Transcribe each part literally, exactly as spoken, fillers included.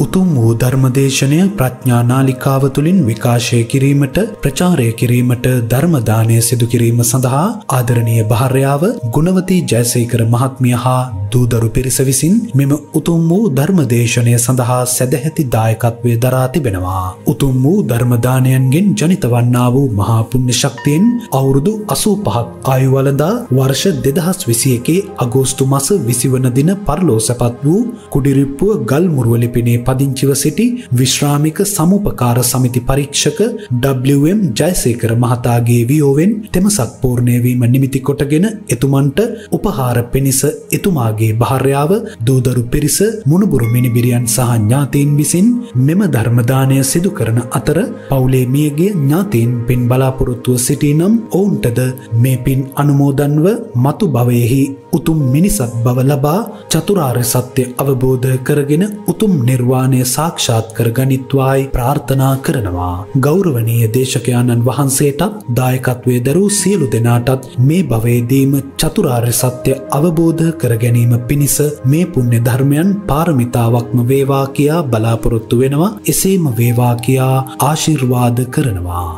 උතුම් වූ ධර්මදේශනය ප්‍රඥා නාලිකාව තුළින් විකාශය කිරීමට ප්‍රචාරය කිරීමට ධර්ම දානය සිදු කිරීම සඳහා ආදරණීය භාර්යාව ගුණවතී ජයසේකර මහත්මිය හා දූදරු පිරිස විසින් මෙම උතුම් වූ ධර්මදේශනය සඳහා සැදැහැති දායකත්වය දරා තිබෙනවා. උතුම් වූ ධර්ම දානයන්ගෙන් ජනිත වන්නා වූ මහා පුණ්‍ය ශක්තියෙන් අවුරුදු අසූ පහක් ආයු වළඳා වර්ෂ දෙදහස් විසි එකේ අගෝස්තු මාස විසි වන දින පරලෝ සැපත් වූ කුඩිරිප්පුව ගල් මුරුවලිපිනේ පදිංචිව සිටි විශ්‍රාමික සමුපකාර සමිති පරීක්ෂක ඩබ්ලිව් එම් ජයසේකර මහතාගේ වියෝවෙන් තෙමසක් පූර්ණය වීම නිමිති කොටගෙන එතුමන්ට උපහාර පිණිස එතුමාගේ භාර්යාව දූදරු පිරිස මුණුබුරු මිනිබිරියන් සහ ඥාතීන් විසින් මෙම ධර්ම දානය සිදු කරන අතර පවුලේ මියගිය ඥාතීන් පින් බලාපොරොත්තුව සිටී නම් ඔවුන්ටද මේ පින් අනුමෝදන්ව මතු භවයෙහි උතුම් මිනිසත් බව ලබා චතුරාර්ය සත්‍ය අවබෝධ කරගෙන උතුම් නිර්වාණය සාක්ෂාත් කර ගනිත්වායි ප්‍රාර්ථනා කරනවා. ගෞරවනීය දේශකයාණන් වහන්සේටත් දායකත්වයේ දරූ සියලු දෙනාටත් මේ භවයේදීම චතුරාර්ය සත්‍ය අවබෝධ කර ගැනීම පිණිස මේ පුණ්‍ය ධර්මයන් පාරමිතාවක්ම වේවා කියා බලාපොරොත්තු වෙනවා. එසේම වේවා කියා ආශිර්වාද කරනවා.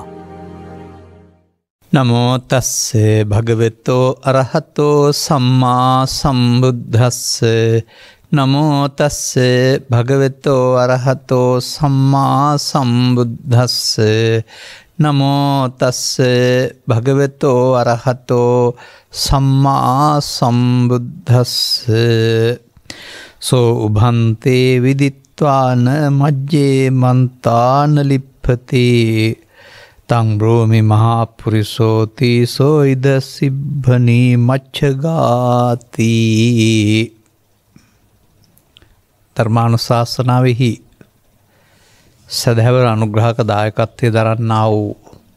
නමෝ තස්සේ භගවතෝ අරහතෝ සම්මා සම්බුද්දස්සේ නමෝ තස්සේ භගවතෝ අරහතෝ සම්මා සම්බුද්දස්සේ නමෝ තස්සේ භගවතෝ අරහතෝ සම්මා සම්බුද්දස්සේ සෝ උභන්තේ විදිත්වාන මජ්ජේ මන්තාන ලිප්පති තං බ්‍රෝමි මහා පුරිසෝති සෝ ඉද සිබ්බනී මච්ඡගාති. ධර්මානුශාසනාවෙහි සදහැවර අනුග්‍රහක දායකත්වයේ දරන්නා වූ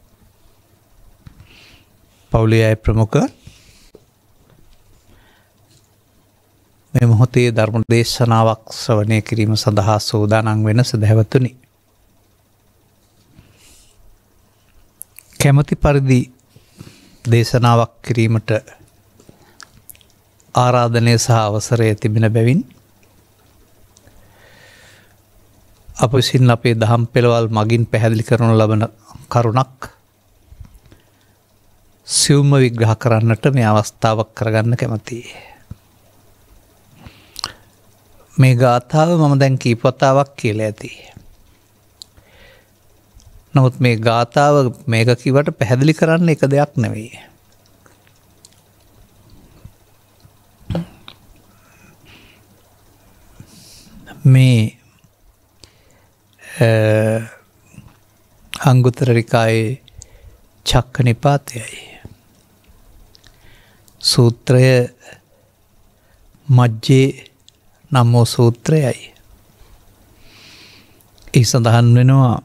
පවුලේ අය ප්‍රමුඛ මේ මොහොතේ ධර්ම දේශනාවක් ශ්‍රවණය කිරීම සඳහා සූදානම් වෙන සදහැවතුනි, කැමැති පරිදි දේශනාවක් කිරීමට ආරාධනය සහ අවසරය තිබෙන බැවින් අප විසින් අපේ දහම් පෙළවල් මගින් පැහැදිලි කරනු ලබන කරුණක් සියුම්ව විග්‍රහ කරන්නට මේ අවස්ථාවක් කරගන්න කැමතියි. මේ ගාථාව මම දැන් කීප වතාවක් කියලා ඇති. නමුත් මේ ගාථාව මේක කිව්වට පැහැදිලි කරන්න එක දෙයක් නෙවෙයි. මේ අංගුත්තර නිකායේ චක්ක නිපාතයයි. සූත්‍රය මජ්ජේ නම් වූ සූත්‍රයයි. ඒ සඳහන් වෙනවා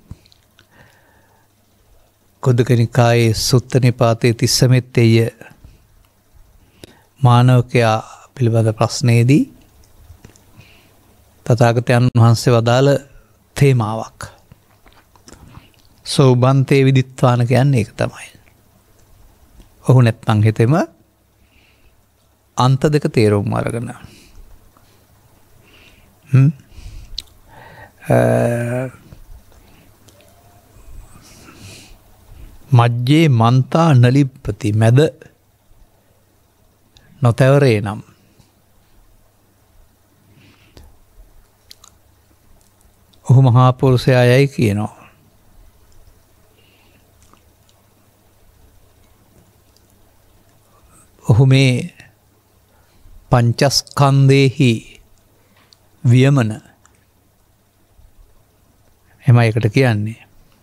කුද්දක නිකායේ සුත්ත නිපාතයේ තිස්සමෙත්තෙය මානවකයා පිළිබඳ ප්‍රශ්නයේදී තථාගතයන් වහන්සේ වදාළ තේමාවක්. සෝබන්තේ විදිත්වාන කියන්නේ ඒක තමයි. ඔහු නැත්නම් හිතෙම අන්ත දෙක තේරුම් අරගෙන හ්ම් මජ්ජේ මන්තා නලිප්පති මැද නොතැවරේ නම් ඔහු මහා පුරුෂයා යයි කියනවා. ඔහු මේ පංචස්කන්ධේහි වියමන එමයි එකට කියන්නේ.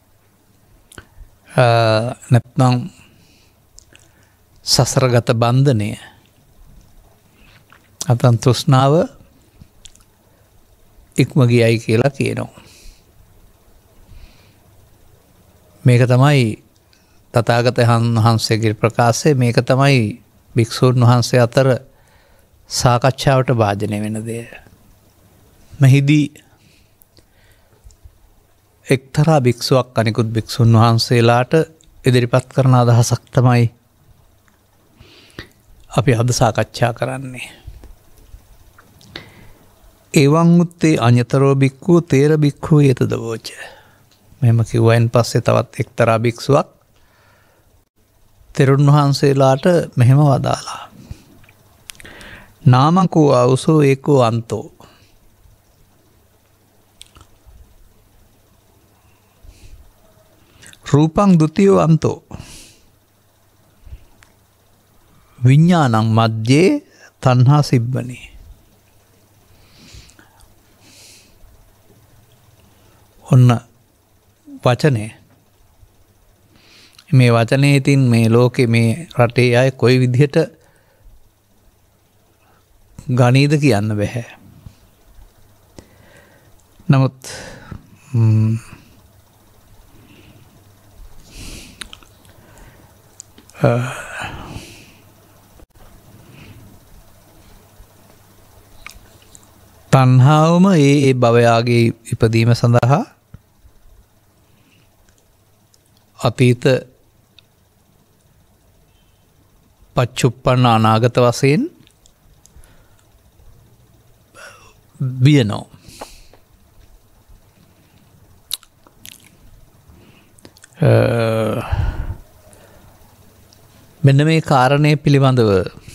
නැත්නම් සසරගත බන්ධනය අතන් තෘෂ්ණාව ඉක්ම ගියයි කියලා කියනවා. මේක තමයි තථාගතයන් වහන්සේගේ ප්‍රකාශය. මේක තමයි භික්ෂූන් වහන්සේ අතර සාකච්ඡාවට භාජනය වෙන දේ. මෙහිදී එක්තරා භික්ෂුවක් අනිකුත් භික්ෂුන් වහන්සේලාට ඉදිරිපත් කරන අදහසක් තමයි අපි අද සාකච්ඡා කරන්නේ. එවං උත්තේ අඤතරෝ බික්ඛු තේර බික්ඛු යතද වෝච. මෙහෙම කිව්වයින් පස්සේ තවත් එක්තරා භික්ෂුවක් තෙරුන් වහන්සේලාට මෙහෙම වදාලා. නාමකෝ ආවුසෝ ඒකෝ අන්තෝ. රූපං දුතියෝ අන්තෝ. විඤ්ඤාණං මධ්‍යේ තණ්හා සිබ්බනේ. ඔන්න වචනේ මේ වචනේ ඉතින් මේ ලෝකේ මේ රටේ අය කොයි විදිහට ගණීද කියන්න බැහැ. නමුත් තණ්හාවම ඒ ඒ භවයාගේ ඉපදීම සඳහා අතීත පච්චුප්පන්න අනාගත වශයෙන් බියනෝ. මෙන්න මේ කාරණය පිළිබඳව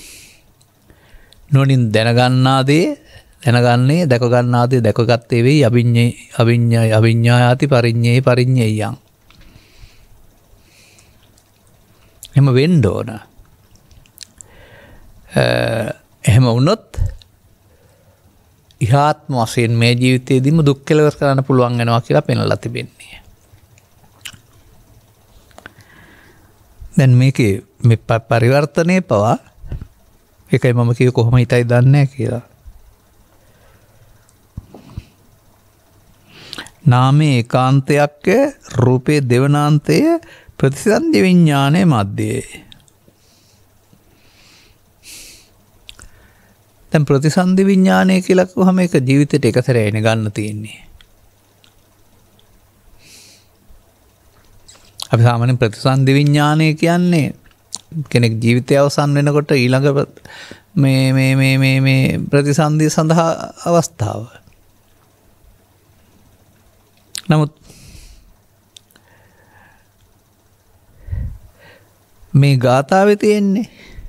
නොනින් දැනගන්නාදේ දැනගන්නේ දැකගන්නාදේ දැකගත්තේ වෙයි අභිඤ්ඤේ අභිඤ්ඤාය අභිඤ්ඤායාති පරිඤ්ඤේ පරිඤ්ඤේයං. එහෙම වෙන්න ඕන. එහෙම වුණොත් ඉහාත්ම වශයෙන් මේ ජීවිතයේදීම දුක් කෙලවර කරන්න පුළුවන් වෙනවා කියලා පෙන්වලා තිබෙන්නේ. දැන් මේකේ මේ පරිවර්තනයේ පවා ඒකයි මම කිව්වේ කොහොම හිතයි දන්නේ නැහැ කියලා. නාමේ ඒකාන්තයක් රූපේ දෙවනාන්තය ප්‍රතිසන්දි විඥානයේ මැද්දේ. දැන් ප්‍රතිසන්දි විඥානය කියලා කිව්වම ඒක ජීවිතේට එක සැරේනේ ගන්න තියෙන්නේ. අපි සාමාන්‍යයෙන් ප්‍රතිසන්දි විඥානය කියන්නේ කෙනෙක් ජීවිතය අවසන් වෙනකොට ඊළඟ මේ මේ මේ මේ මේ ප්‍රතිසන්දි සඳහා අවස්ථාව. නමුත් මේ ගාථාවේ තියෙන්නේ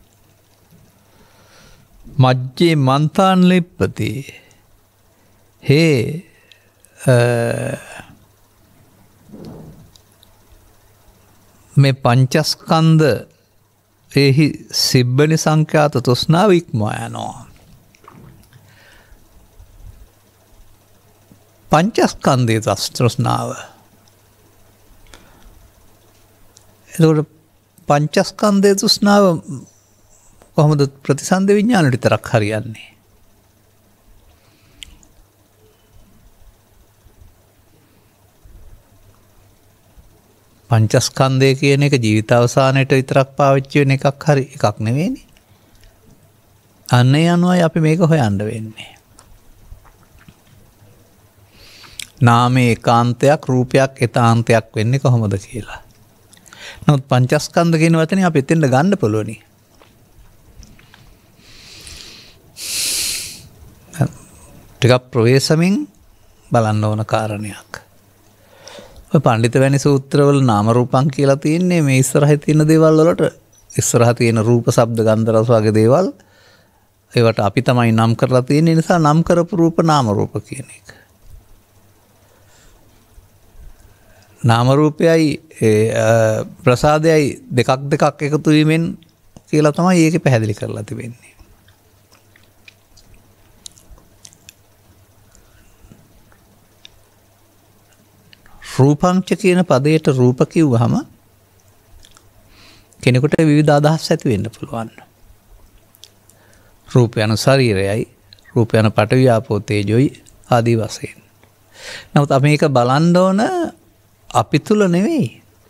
මජ්ජේ මන්තාන් ලිප්පති හේ මේ පංචස්කන්ධ එහි සිබ්බනි සංඛ්‍යාත තෘෂ්ණාව ඉක්මවා යනවා. පංචස්කන්ධයේ තෘෂ්ණාව. එතකොට පංචස්කන්ධයේ තෘෂ්ණාව කොහොමද ප්‍රතිසන්දි විඥාණයට විතරක් හරියන්නේ? පංචස්කන්ධය කියන එක ජීවිතාවසානයට විතරක් පාවිච්චි වෙන එකක් හරි එකක් නෙවෙයිනේ. අන්න ඒ අනුවයි අපි මේක හොයන්න වෙන්නේ. නාමයේ ඒකාන්තයක් රූපයක් ඒතාන්තයක් වෙන්නේ කොහොමද කියලා. නමුත් පංචස්කන්ධ කියන වචනේ අපි එතෙන්ද ගන්න පුළුවනි. ටිකක් ප්‍රවේශමින් බලන්න ඕන කාරණයක්. ඔය පඬිත වැනි සූත්‍රවල නාම රූපං කියලා තියෙන්නේ මේ ඉස්සරහේ තියෙන දේවල් වලට ඉස්සරහා තියෙන රූප ශබ්ද ගන්ධ රස වගේ දේවල් ඒවට අපි තමයි නම් කරලා තියෙන නිසා නම් කරපු රූප නාම රූප කියන එක. නාම රූපයයි ප්‍රසාදයයි දෙකක් දෙකක් එකතු වීමෙන් කියලා තමයි ඒක පැහැදිලි කරලා තිබෙන්නේ. රූපංච කියන පදයට රූප කිව්වහම කෙනෙකුට විවිධ අදහස් ඇති වෙන්න පුළුවන්. රූප යන ශරීරයයි රූප යන පඨවි ආපෝ තේජෝයි ආදී වශයෙන්. නමුත් අපි මේක බලන්න ඕන අපි තුල නෙවෙයි.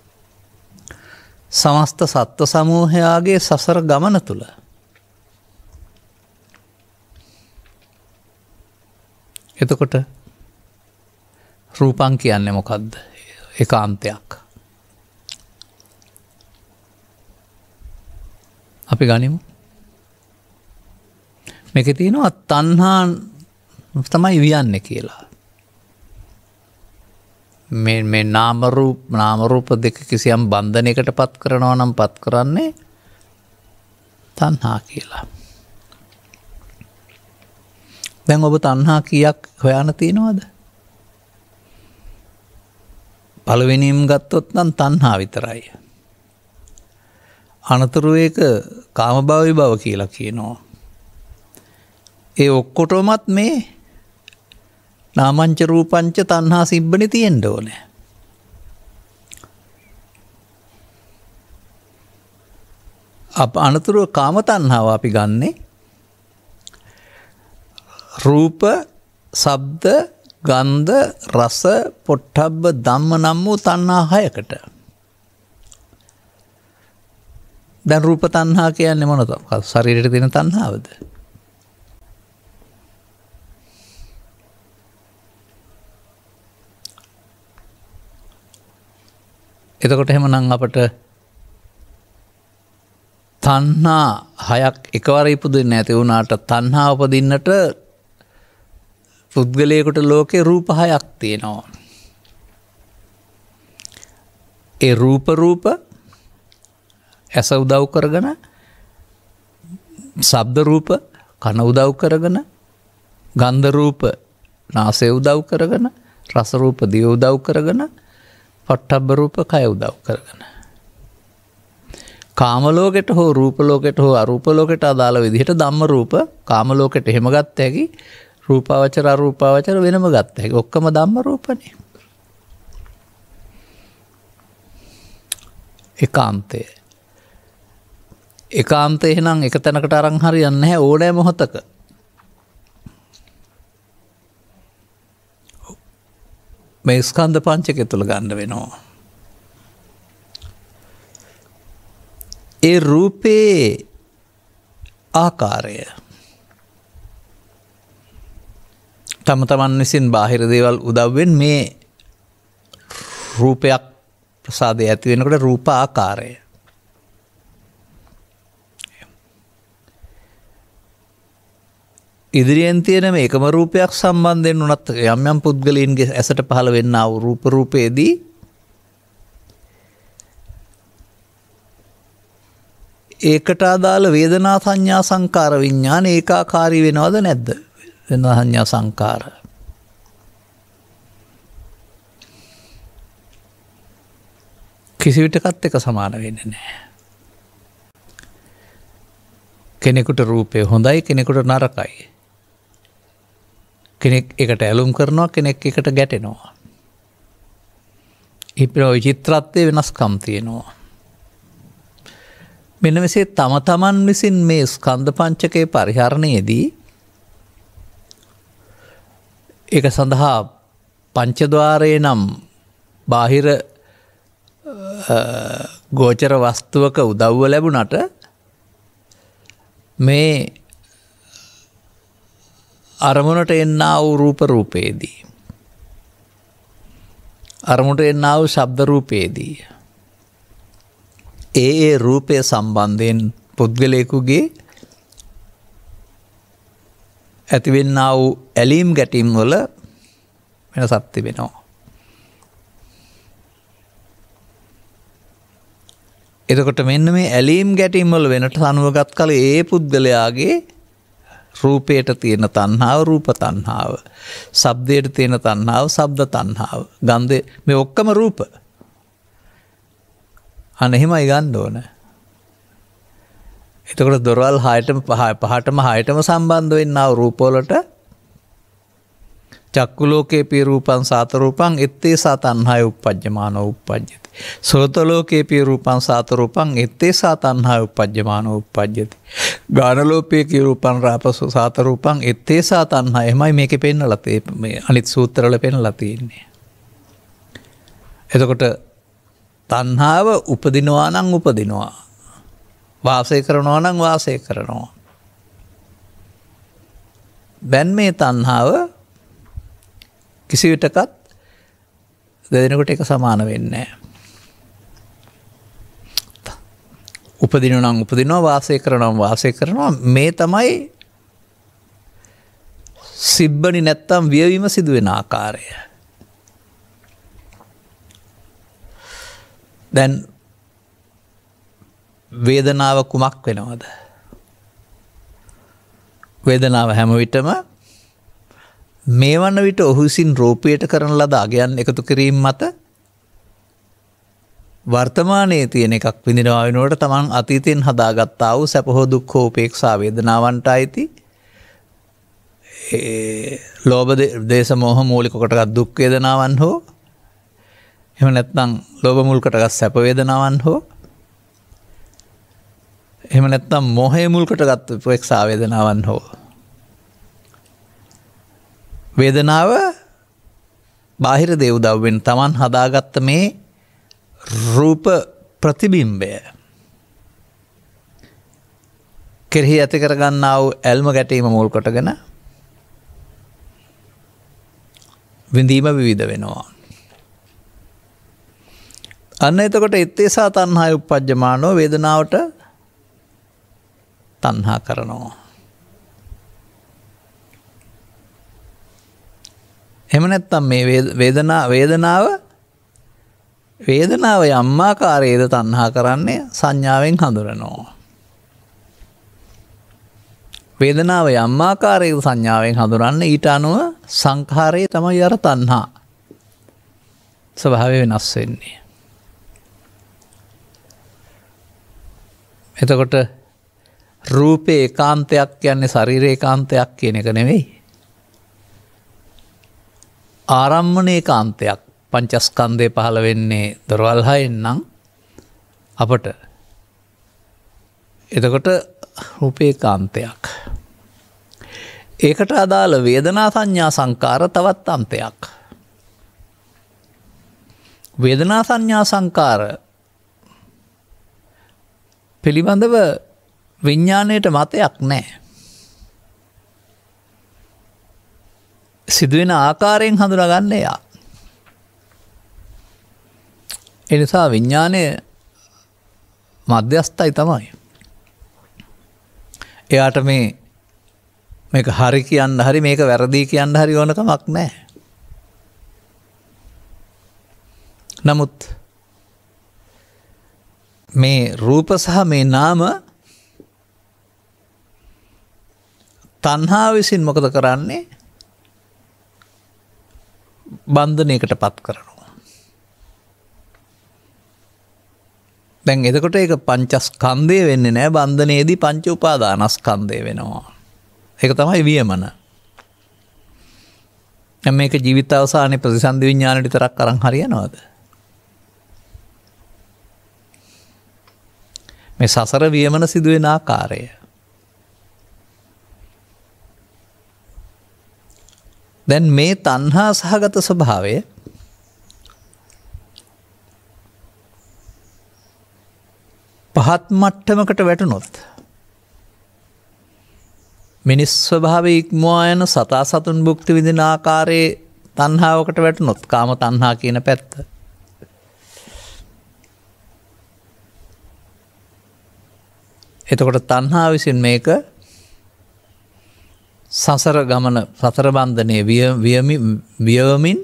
සමස්ත සත්ත්ව සමූහයාගේ සසර ගමන තුල. එතකොට රූපං කියන්නේ මොකද්ද? ඒකාන්තයක්. අපි ගනිමු. මේකේ තියෙනවා තණ්හා තමයි වියන්නේ කියලා. මේ මේ නාම රූප නාම රූප දෙක කිසියම් බන්ධනයකට පත් කරනවා නම් පත් කරන්නේ තණ්හා කියලා. දැන් ඔබ තණ්හා කීයක් හොයන්න තියනවද? පළවෙනිම ගත්තොත් නම් තණ්හා විතරයි. අනතුරු ඒක කාමභව විභව කියලා කියනවා. ඒ ඔක්කොටමත් මේ නාමංච රූපංච තණ්හා සිබ්බනේ තියෙන්න ඕනේ. අප අනතුරු කාම තණ්හාව අපි ගන්නෙ රූප, ශබ්ද, ගන්ධ, රස, පොට්ටබ්බ ධම්ම නම් වූ තණ්හා හයකට. දැන් රූප තණ්හා කියන්නේ මොනවද? ශරීරයට තියෙන තණ්හාවද? එතකොට එහෙමනම් අපට තණ්හා හයක් එකවර ඉපදුන්නේ නැති වුණාට තණ්හා උපදින්නට පුද්ගලයෙකුට ලෝකේ රූප හයක් තියෙනවා. ඒ රූප රූප ඇස උදව් කරගෙන, ශබ්ද රූප කන උදව් කරගෙන, ගන්ධ රූප නාසය උදව් කරගෙන, රස රූප දිව උදව් කරගෙන, පොට්ටබ්බ රූප කය උදව් කරගෙන. කාම ලෝකෙට හෝ රූප ලෝකෙට හෝ අරූප ලෝකෙට අදාළ විදිහට ධම්ම රූප කාම ලෝකෙට එහෙම ගත්ත හැකි, රූපාවචර අරූපාවචර වෙනම ගත්ත හැකි. ඔක්කොම ධම්ම රූපනේ. ඒකාන්තය. ඒකාන්තය එහෙනම් එක තැනකට අරන් හරියන්නේ නැහැ ඕනෑ මොහොතක. මේ ස්කන්ධ පංචකය තුළ ගන්න වෙනවා. ඒ රූපේ ආකාරය තම තමන් විසින් බාහිර දේවල් උදව්වෙන් මේ රූපයක් ප්‍රසාදය ඇති වෙනකොට රූප ආකාරය. ඉදිරියෙන් තියෙන මේකම රූපයක් සම්බන්ධයෙන් උනත් යම් යම් පුද්ගලයන්ගේ ඇසට පහළ වෙන්නා වූ රූප රූපයේදී ඒකට අදාළ වේදනා සංඥා සංකාර විඥාන ඒකාකාරී වෙනවද නැද්ද? වේදනා සංඥා සංකාර. කිසි විටකත් එක සමාන වෙන්නේ නැහැ. කෙනෙකුට රූපය හොඳයි, කෙනෙකුට නරකයි. කෙනෙක් එකට ඇලුම් කරනවා, කෙනෙක් එකට ගැටෙනවා. ඒ විචිත්‍රත්වයේ වෙනස්කම් තියෙනවා. මෙන්න මෙසේ තම තමන් විසින් මේ ස්කන්ධ පංචකයේ පරිහරණයේදී ඒක සඳහා පංචද්වාරයේ නම් බාහිර ගෝචර වස්තුවක උදව්ව ලැබුණට මේ අරමුණට එන්නා වූ රූප රූපේදී, අරමුණට එන්නා වූ ශබ්ද රූපේදී ඒ ඒ රූපය සම්බන්ධයෙන් පුද්ගලයෙකුගේ ඇතිවෙන්නා වූ ඇලීම් ගැටීම් වල වෙනසක් තිබෙනවා. එතකොට මෙන්න මේ ඇලීම් ගැටීම් වල වෙනට අනුවගත් කල ඒ පුද්ගලයාගේ රූපයට තියෙන තණ්හාව රූප තණ්හාව, ශබ්දයට තියෙන තණ්හාව ශබ්ද තණ්හාව, ගන්ධය මේ ඔක්කොම රූප. අන්න එහෙමයි ගන්න ඕන. එතකොට දොරවල් හයටම පහටම හයටම සම්බන්ධ වෙන්නා වූ රූප වලට චක්කු ලෝකේ පී රූපං සාත රූපං එත්තේ සා තණ්හාය උප්පජ්ජමානෝ උප්පජ්ජති. සෝත ලෝකේ පී රූපං සාත රූපං එත්තේ සා තණ්හාය උප්පජ්ජමානෝ උප්පජ්ජති. ගාන ලෝකේ කී රූපං රාපසෝ සාත රූපං එත්තේ සා තණ්හාය. එමයි මේකේ පෙන්නලා තියෙන්නේ. මේ අනිත් සූත්‍රවල පෙන්නලා තියෙන්නේ. එතකොට තණ්හාව උපදිනවා නම් උපදිනවා. වාසය කරනවා නම් වාසය කරනවා. දැන් මේ තණ්හාව කිසි විටකත් දෙදෙනෙකුට එක සමාන වෙන්නේ නැහැ. උපදිනවා නම් උපදිනවා, වාසය කරනවා නම් වාසය කරනවා. මේ තමයි සිබ්බනි නැත්තම් වියවීම සිදුවෙන ආකාරය. දැන් වේදනාව කුමක් වෙනවද? වේදනාව හැම විටම මේ වන විට ඔහු විසින් රූපයට කරන ලද අගයන් එකතු කිරීම මත වර්තමානයේ තියෙන එකක් විඳිනවා වෙනකොට තමන් අතීතයෙන් හදාගත්තා වූ සැප හෝ දුක් හෝ උපේක්ෂා වේදනාවන්ට අයිති ඒ ලෝභ දේශ මොහ මූලික කොටගත් දුක් වේදනාවන් හෝ එහෙම නැත්නම් ලෝභ මුල් කොටගත් සැප වේදනාවන් හෝ එහෙම නැත්නම් මොහේ මුල් කොටගත් උපේක්ෂා වේදනාවන් හෝ වේදනාව බාහිර දේ උදව්වෙන් තමන් හදාගත්ත මේ රූප ප්‍රතිබිම්බය කෙරෙහි ඇති කරගන්නා වූ ඇල්ම ගැටීම මුල් කොටගෙන විඳීම විවිධ වෙනවා. අන්න එතකොට ඉත්තේසා තණ්හාය උප්පජ්ජමානෝ වේදනාවට තණ්හා කරනවා. එහෙම නැත්නම් මේ වේදනා වේදනාව වේදනාව යම් ආකාරයේද තණ්හා කරන්නේ සංඥාවෙන් හඳුනනවා. වේදනාව යම් ආකාරයේද සංඥාවෙන් හඳුනන්නේ ඊට අනුව සංඛාරයේ තමයි අර තණ්හා ස්වභාවය වෙනස් වෙන්නේ. එතකොට රූපේ ඒකාන්තයක් කියන්නේ ශරීරේ ඒකාන්තයක් කියන එක නෙවෙයි. ආරම්මන ඒකාන්තයක්. පංචස්කන්ධය පහළ වෙන්නේ දොරවල් හයෙන් නම් අපට එතකොට රූපේ ඒකාන්තයක්. ඒකට අදාළ වේදනා සංඥා සංකාර තවත් අන්තයක්. වේදනා සංඥා සංකාර පිළිබඳව විඥාණයට මතයක් නැහැ. සිදුවෙන ආකාරයෙන් හඳුනාගන්න යා. ඒ නිසා විඥාණය මධ්‍යස්ථයි තමයි. එයාට මේ මේක හරි කියන්න හරි මේක වැරදි කියන්න හරි ඕන කමක් නැහැ. නමුත් මේ රූප සහ මේ නාම තණ්හා විසින් මොකද කරන්නේ? බන්ධනයකට පත් කරනවා. දැන් එතකොට ඒක පංචස්කන්ධය වෙන්නේ නැහැ. බන්ධනයේදී පංච උපාදානස්කන්ධය වෙනවා. ඒක තමයි වියමන. දැන් මේක ජීවිත අවසානයේ ප්‍රතිසන්දි විඥාණයට විතරක් අරන් හරියනවද? මේ සසර වියමන සිදුවෙන ආකාරය. දැන් මේ තණ්හා සහගත ස්වභාවය පහත් මට්ටමකට වැටුනොත් මිනිස් ස්වභාවය ඉක්මවා යන සතා සතුන් භුක්ති විඳින ආකාරයේ තණ්හාවකට වැටුනොත් කාම තණ්හා කියන පැත්ත එතකොට තණ්හා විසින් මේක සසර ගමන සතර බන්ධනයේ වියවමින්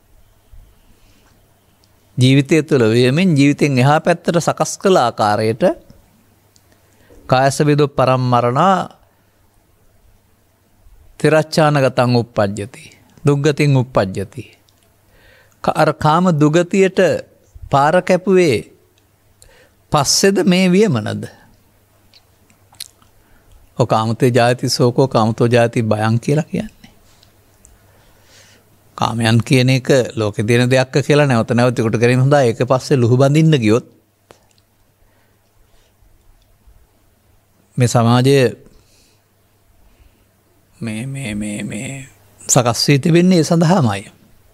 ජීවිතය තුළ වියමින් ජීවිතෙන් එහා පැත්තට සකස් කළ ආකාරයට කායස විදු පරම්මරණා තිරච්ඡානගතං උප්පජ්ජති දුග්ගතින් උප්පජ්ජති. අර කාම දුගතියට පාර කැපුවේ පස්සෙද මේ වියමනද? ඔ කාමතේ ජාති සෝකෝ කාමතෝ ජාති භයං කියලා කියන්නේ. කාමයන් කියන එක ලෝකේ තියෙන දෙයක් කියලා නැවත නැවත කොට කරගෙන හොඳා ඒක පස්සේ ලුහු බඳින්න ගියොත් මේ සමාජයේ මේ මේ මේ මේ සකස් වී තිබෙන්නේ ඒ සඳහාමයි.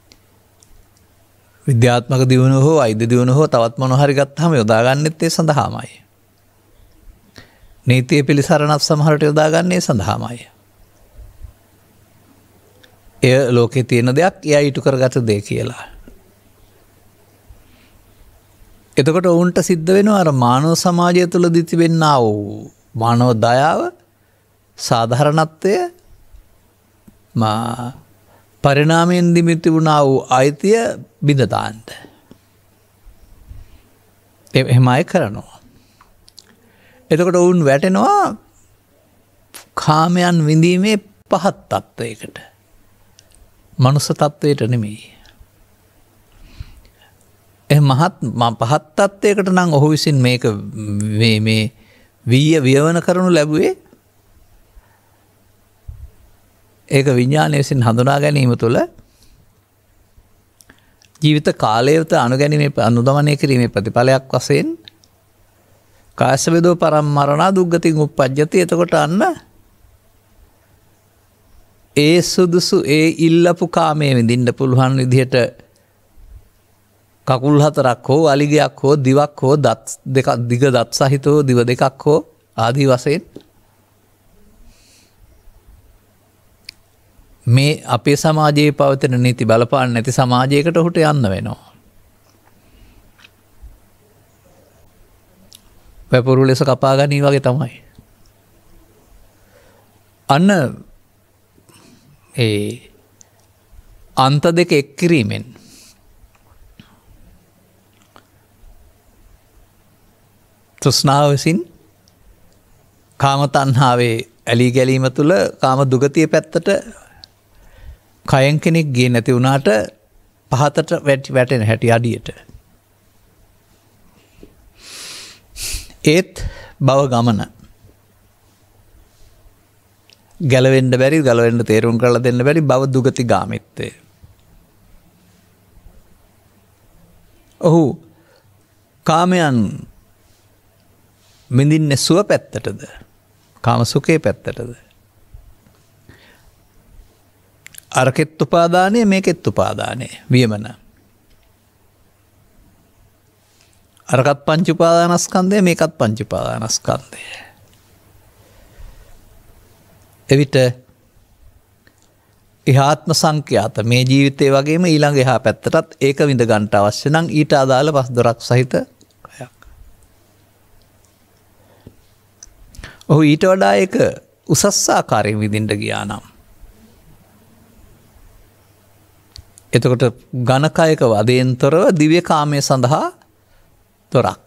විද්‍යාත්මක දියුණුව හෝ වෛද්‍ය දියුණුව හෝ තවත් මොනවා හරි ගත්තාම යොදාගන්නෙත් ඒ සඳහාමයි. නීතිය පිළිසරණක් සමහරට යොදාගන්නේ සඳහාමයි. එය ලෝකේ තියෙන දෙයක් එයා ඊට කරගත දෙය කියලා. එතකොට ඔවුන්ට සිද්ධ වෙනවා අර මානව සමාජය තුළදී තිබෙනා වූ මානව දයාව සාධාරණත්වය මා පරිණාමයෙන් දිමිති වුණා වූ අයිතිය බිඳ දාන්න. එහෙම අය කරනවා. එතකොට වුන් වැටෙනවා කාමයන් විඳීමේ පහත් තත්වයකට. මනුස්ස තත්වයට නෙමෙයි. එහ මහත් පහත් තත්වයකට නම් ඔහු විසින් මේක මේ මේ වීය වියවන කරනු ලැබුවේ ඒක විඥානය විසින් හඳුනා ගැනීම තුළ ජීවිත කාලයට අනුගැනීමේ අනුදමනය කිරීමේ ප්‍රතිඵලයක් වශයෙන් කායසවේදෝ පරම්මරණා දුක්ගතින් උප්පජ්ජති. එතකොට අන්න ඒ සුදුසු ඒ ඉල්ලපු කාමයේ විඳින්න පුළුවන් විදිහට කකුල් හතරක් හෝ අලිගයක් හෝ දිවක් හෝ දත් දෙකක් දිග දත් සහිතව දිව දෙකක් හෝ ආදී වශයෙන් මේ අපේ සමාජයේ පවතින නීති බලපාන්න නැති සමාජයකට ඔහුට යන්න වෙනවා. පැපුරු ලෙස කපා ගනී වගේ තමයි. අන්න ඒ අන්ත දෙක එක් කිරීමෙන් තෘෂ්ණාව විසින් කාම තණ්හාවේ ඇලී ගැලීම තුළ කාම දුගතිය පැත්තට කයෙන් කෙනෙක් ගියේ නැති වුණාට පහතට වැටෙන හැටි අඩියට. ඒත් බව ගමන ගැලවෙන්න බැරි ගලවෙන්න තේරුම් කරලා දෙන්න බැරි බව දුගති ගාමිත්වය. ඔහු කාමයන් මිදින්නේ සුව පැත්තටද කාම සුඛේ පැත්තටද අරකෙත් උපාදානය මේකෙත් උපාදානය වියමන අරකත් පංච උපාදානස්කන්ධය මේකත් පංච උපාදානස්කන්ධය. එවිට ඉහාත්ම සංඛ්‍යාත මේ ජීවිතේ වගේම ඊළඟ එහා පැත්තටත් ඒක විඳ ගන්නට අවශ්‍ය නම් ඊට අදාළ පස් දොරක් සහිත කයක්. ඔහු ඊට වඩා ඒක උසස් ආකාරයෙන් විඳින්න ගියා නම් එතකොට ඝනකායක වදයෙන් තොරව දිව්‍ය කාමයේ සඳහා තොරක්.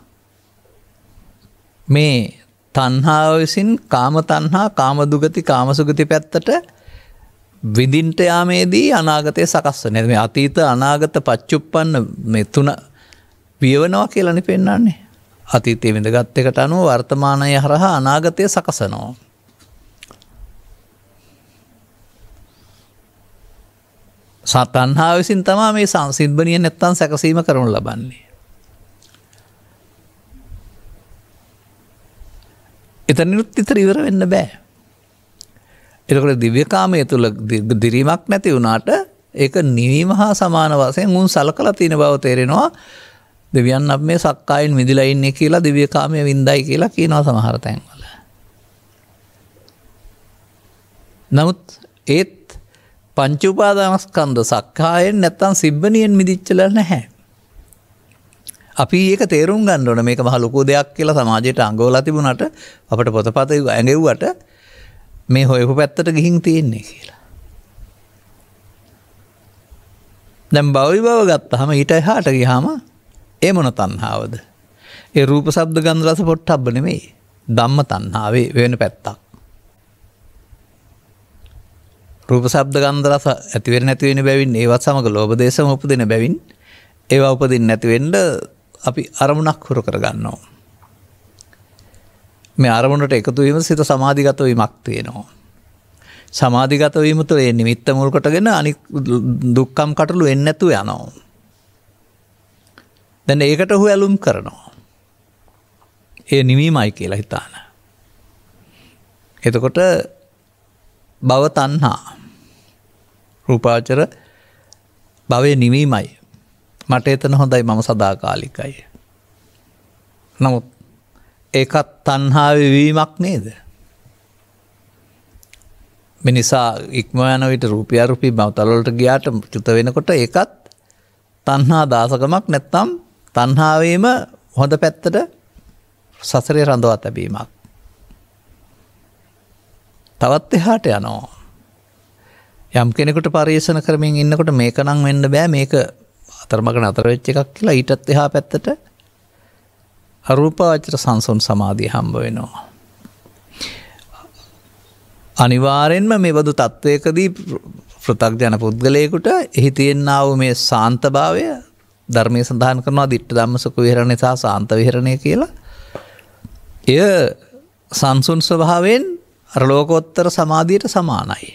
මේ තණ්හාව විසින් කාම තණ්හා කාම දුගති කාම සුගති පැත්තට විඳින්ට යාමේදී අනාගතය සකස් වෙනවා. මේ අතීත අනාගත පච්චුප්පන්න මේ තුන වියවනවා කියලානේ පෙන්වන්නේ. අතීතයේ විඳගත් එකට අනුව වර්තමානය හරහා අනාගතය සකසනවා. සතන්හා විසින් තමා මේ සංසිද්ධනිය නැත්තම් සැකසීම කරනු ලබන්නේ. එතනිනුත් ඉතර ඉවර වෙන්න බෑ. එතකොට දිව්‍යකාමයේ තුල දිරීමක් නැති වුණාට ඒක නිවීම හා සමාන වශයෙන් උන් සලකලා තියෙන බව තේරෙනවා. දෙවියන් අප මේ සක්කායෙන් මිදිලා ඉන්නේ කියලා දිව්‍යකාමයේ වින්දයි කියලා කියනවා සමහර තැන්වල. නමුත් ඒත් පංච උපාදානස්කන්ධ සක්කායෙන් නැත්තම් සිබ්බනියෙන් මිදිච්චලා නැහැ. අපි ඒක තේරුම් ගන්න ඕන මේක මහ ලොකු දෙයක් කියලා සමාජයට අඟවලා තිබුණාට අපිට පොතපත ඇඟෙව්වට මේ හොයපු පැත්තට ගිහින් තියෙන්නේ කියලා. දැන් භවි භව ගත්තාම ඊට එහාට ගියාම ඒ මොන තණ්හාවද? ඒ රූප ශබ්ද ගන්ධ රස පොට්ටබ්බ නෙමෙයි. ධම්ම තණ්හාවේ වෙන පැත්තක්. රූප ශබ්ද ගන්ධ රස ඇති වෙන්නේ නැති වෙන බැවින් ඒවත් සමග ලෝභ දේශම උපදින බැවින් ඒවා උපදින්නේ නැති වෙන්න අපි අරමුණක් හුරු කර ගන්නවා. මේ අරමුණට එකතු වීම සිත සමාධිගත වීමක් තියෙනවා. සමාධිගත වීම තුළ ඒ නිමිත්ත මුල් කොටගෙන අනික් දුක්ඛම් කටළු එන්නේ නැතුව යනවා. දැන් ඒකට ඔහු ඇලුම් කරනවා. ඒ නිවීමයි කියලා හිතාන. එතකොට භව තණ්හා රූපාවචර භවයේ නිවීමයි. මට එතන හොඳයි මම සදාකාලිකයි. නමුත් ඒකත් තණ්හාවේ වීමක් නේද? මිනිසා ඉක්ම යන විට රුපියල් රුපි බවතල වලට ගියාට චුත වෙනකොට ඒකත් තණ්හා දාසකමක් නැත්තම් තණ්හාවේම හොඳ පැත්තට සසරේ රඳවා තැබීමක්. තවත් එහාට යනවා. යම් කෙනෙකුට පරිේෂණ කරමින් ඉන්නකොට මේක නම් වෙන්න බෑ මේක අතරමඟ නතර වෙච්ච එකක් කියලා ඊටත් එහා පැත්තට අරූපාවචර සංසුන් සමාධිය හම්බ වෙනවා. අනිවාර්යෙන්ම මේ බඳු තත්වයකදී පෘථග්ජන පුද්ගලයෙකුට එහි තියෙනා වූ මේ සාන්තභාවය ධර්මයේ සඳහන් කරනවා දිට්ඨ ධම්ම සුඛ විහරණය සහ සාන්ත විහරණය කියලා. එය සංසුන් ස්වභාවයෙන් අර ලෝකෝත්තර සමාධියට සමානයි.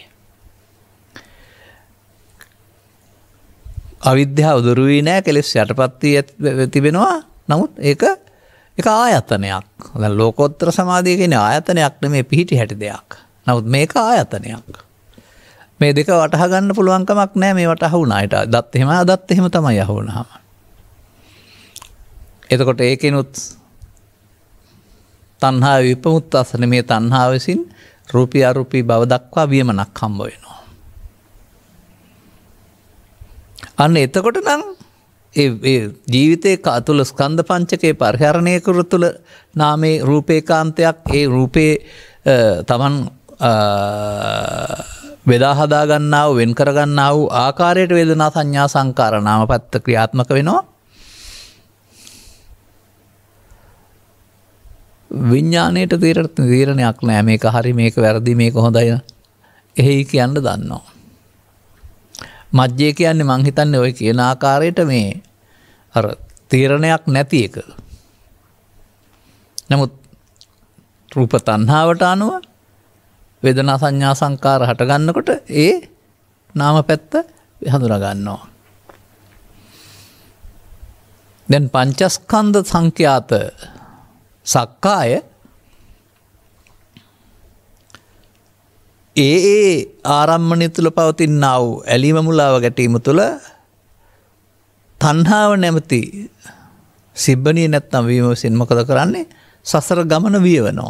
අවිද්‍යාව දුරු වී නැහැ කෙලෙස් යටපත් වී තිබෙනවා. නමුත් ඒක ඒක ආයතනයක්. දැන් ලෝකෝත්තර සමාධිය කියන්නේ ආයතනයක් නෙමෙයි පිහිටි හැටි දෙයක්. නමුත් මේක ආයතනයක්. මේ දෙක වටහා ගන්න පුළුවන් කමක් නැහැ මේ වටහා වුණාට. දත් එහෙම දත් එහෙම තමයි අහුණාම. එතකොට ඒකිනුත් තණ්හා විපමුක්තසන මේ තණ්හාව විසින් රූපී අරූපී භව දක්වා වියමනක් හම්බ වෙනවා. අන්න එතකොට නම් ඒ ජීවිතයේ තුල ස්කන්ධ පංචකේ පරිහරණය කර තුල නාමේ රූපේකාන්තයක් ඒ රූපේ තමන් වේදා හදා ගන්නා වූ වෙන් කර ගන්නා වූ ආකාරයට වේදනා සංඥා සංකාර නාමපත්ත ක්‍රියාත්මක වෙනවා. විඥාණයට තීරණයක් නෑ මේක හරි මේක වැරදි මේක හොඳයි එහෙයි කියන්න දන්නවා. මජ්ජේ කියන්නේ මං හිතන්නේ ඔය කියන ආකාරයට මේ අර තීරණයක් නැති එක. නමුත් රූප තණ්හාවට අනුව වේදනා සංඥා සංකාර හට ගන්නකොට ඒ නාම පැත්ත හඳුනා ගන්නවා. දැන් පංචස්කන්ධ සංඛ්‍යාත සක්කාය ඒ ඒ ආරම්මණය තුළ පවතිනා වූ ඇලීම මුලාව ගැටීම තුළ තණ්හාව නැමැති සිබ්බණිය නැත්නම් වීම විසින් මොකද කරන්නේ? සසර ගමන වියවනවා.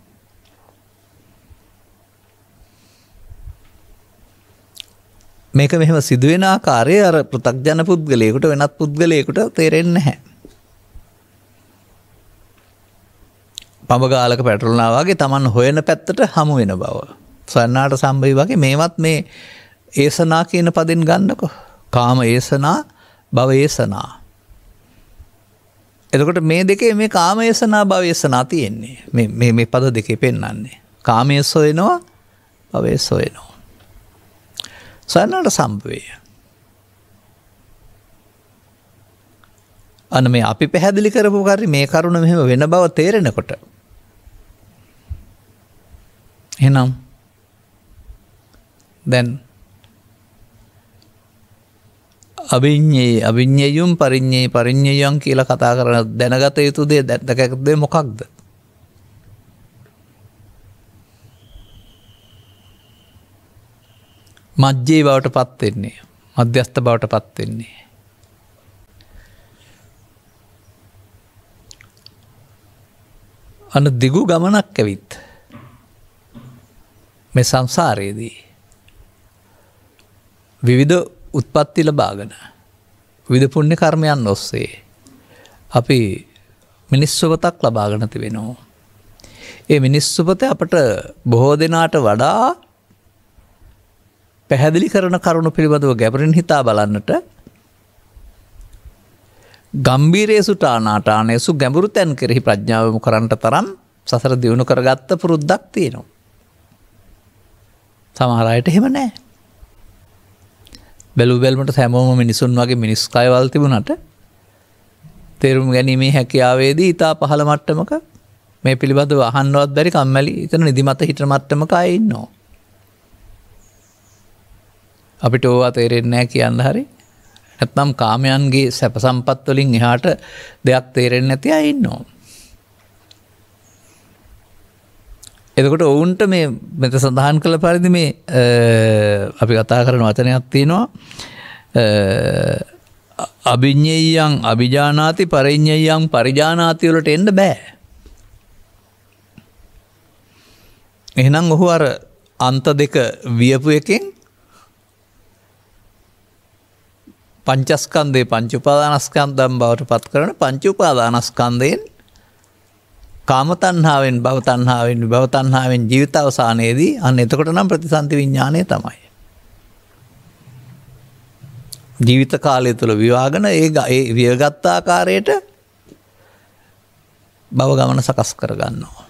මේක මෙහෙම සිදුවෙන ආකාරය අර පෘථග්ජන පුද්ගලයෙකුට වෙනත් පුද්ගලයෙකුට තේරෙන්නේ නැහැ. පඹගාලක පැටලුණා වගේ Taman හොයන පැත්තට හමු වෙන බව. සන්නාට සම්භවි වගේ මේවත් මේ ඒසනා කියන පදෙන් ගන්නකො. කාම ඒසනා, භව ඒසනා. එතකොට මේ දෙකේ මේ කාම ඒසනා, භව ඒසනා තියෙන්නේ. මේ මේ මේ පද දෙකේ පෙන්වන්නේ. කාමයේ සොයනවා, භවයේ සොයනවා. සන්නාට සම්භවය. අන්න මේ අපි පැහැදිලි කරපු කාර්ය මේ කරුණ මෙහෙම වෙන බව තේරෙනකොට එහෙනම් දැන් අභිඤ්ඤේ අභිඤ්ඤයුම් පරිඤ්ඤේ පරිඤ්ඤයං කියලා කතා කරන දැනගත යුතු දේ දැකගත දේ මොකක්ද? මජ්ජේ බවට පත් වෙන්නේ මධ්‍යස්ථ බවට පත් වෙන්නේ අන්න දිගු ගමනක් ඇවිත් මේ සංසාරයේදී විවිධ උත්පත්ති ලබාගෙන විවිධ පුණ්‍ය කර්මයන් ඔස්සේ අපි මිනිස් සුවතක් ලබාගෙන තිබෙනවා. ඒ මිනිස් සුවත අපට බොහෝ දෙනාට වඩා පැහැදිලි කරන කරුණු පිළිබඳව ගැඹුරින් හිතා බලන්නට ගම්බීරේසු ටානාටානේසු ගැඹුරු තැන් කෙරෙහි ප්‍රඥාව යොමු කරන්නට තරම් සසර දියුණු කරගත්ත පුරුද්දක් තියෙනවා. සමහර අයට එහෙම නැහැ. බැලු බැලමට හැමෝම මිනිසුන් වගේ මිනිස් කයවල් තිබුණාට තේරුම් ගැනීමේ හැකියාවේදී ඊටා පහළ මට්ටමක මේ පිළිබඳව අහන්නවත් බැරි කම්මැලි එතන නිදිමත හිටන මට්ටමක අය ඉන්නවා. අපිට ඕවා තේරෙන්නේ නැහැ කියන්න හරි. නැත්නම් කාමයන්ගේ සැප සම්පත් වලින් එහාට දෙයක් තේරෙන්නේ නැති අය ඉන්නවා. එතකොට ඔවුන්ට මේ මෙත සඳහන් කළ පරිදි මේ අපි කතා කරන වචනයක් තියෙනවා අභිඤ්ඤයං අභිජානාති පරිඤ්ඤයං පරිජානාති වලට එන්න බෑ. එහෙනම් ඔහු අර අන්ත දෙක වියපු එකෙන් පංචස්කන්ධේ පංච උපාදානස්කන්ධම් බවට පත් කරන පංච උපාදානස්කන්ධයෙන් කාම තණ්හාවෙන් භව තණ්හාවෙන් විභව තණ්හාවෙන් ජීවිත අවසානයේදී අන්න එතකොට නම් ප්‍රතිසන්ති විඥානය තමයි. ජීවිත කාලය තුළ විවාහගෙන ඒ ඒ වියගත් ආකාරයට භව ගමන සකස් කර ගන්නවා.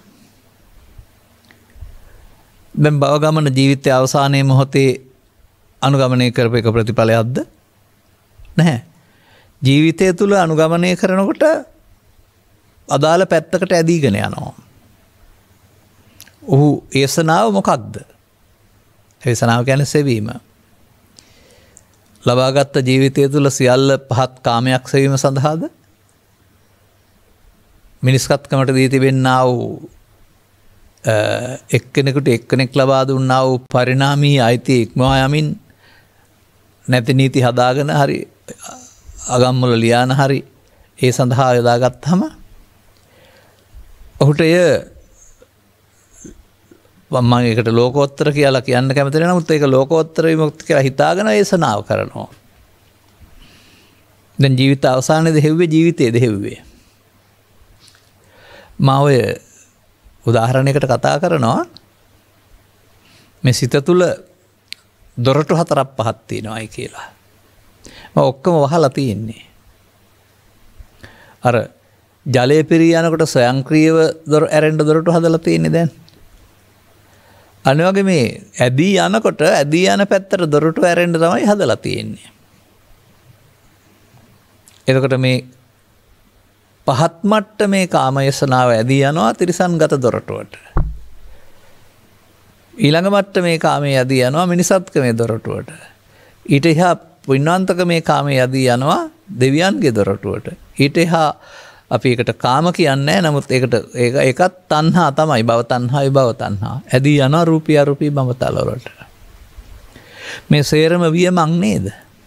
දැන් භව ගමන ජීවිතයේ අවසානයේ මොහොතේ අනුගමනය කරපු එක ප්‍රතිඵලයක්ද? නැහැ. ජීවිතය තුළ අනුගමනය කරනකොට අදාළ පැත්තකට ඇදීගෙන යනවා. ඔහු ඒසනාව මොකක්ද? ඒසනාව කියන්නේ සෙවීම. ලබාගත් ජීවිතය තුළ සියල්ල පහත් කාමයක් සෙවීම සඳහාද? මිනිස්කත්කමට දී තිබෙන්නා වූ එක්කෙනෙකුට එක්කෙනෙක් ලබා දුන්නා වූ පරිණාමී අයිතිය ඉක්මවා යමින් නැති නීති හදාගෙන හරි අගම්මුල ලියාන හරි ඒ සඳහා යොදාගත්තාම ඔහුට එය මම ඒකට ලෝකෝත්තර කියලා කියන්න කැමති නැහැ. නමුත් ඒක ලෝකෝත්තර විමුක්ති කියලා හිතාගෙන ඒසනාව කරනවා. දැන් ජීවිත අවසානයේදී හෙව්වේ ජීවිතයේදී හෙව්වේ. මා ඔය උදාහරණයකට කතා කරනවා මේ සිත තුළ දොරටු හතරක් පහක් තියෙනවායි කියලා. මම ඔක්කොම වහලා තියෙන්නේ. අර ජලය පිරී යනකොට ස්වයංක්‍රීයව දොර ඇරෙන්න දොරටු හදලා තියෙන්නේ දැන්. අනිත් වගේ මේ ඇදී යනකොට ඇදී යන පැත්තට දොරටු ඇරෙන්න තමයි හදලා තියෙන්නේ. එතකොට මේ පහත් මට්ටමේ කාමයසනාව ඇදී යනවා තිරිසන්ගත දොරටුවට. ඊළඟ මට්ටමේ කාමයේ ඇදී යනවා මිනිසත්කමේ දොරටුවට. ඊට එහා පුණ්‍යාන්තකමේ කාමයේ ඇදී යනවා දෙවියන්ගේ දොරටුවට. ඊට එහා අපි ඒකට කාම කියන්නේ නැහැ. නමුත් ඒකට ඒක ඒකත් තණ්හා තමයි. භව තණ්හා විභව තණ්හා. ඇදී යනවා රූපී අරූපී බඹතල වලට. මේ සේරම වියමක් නේද?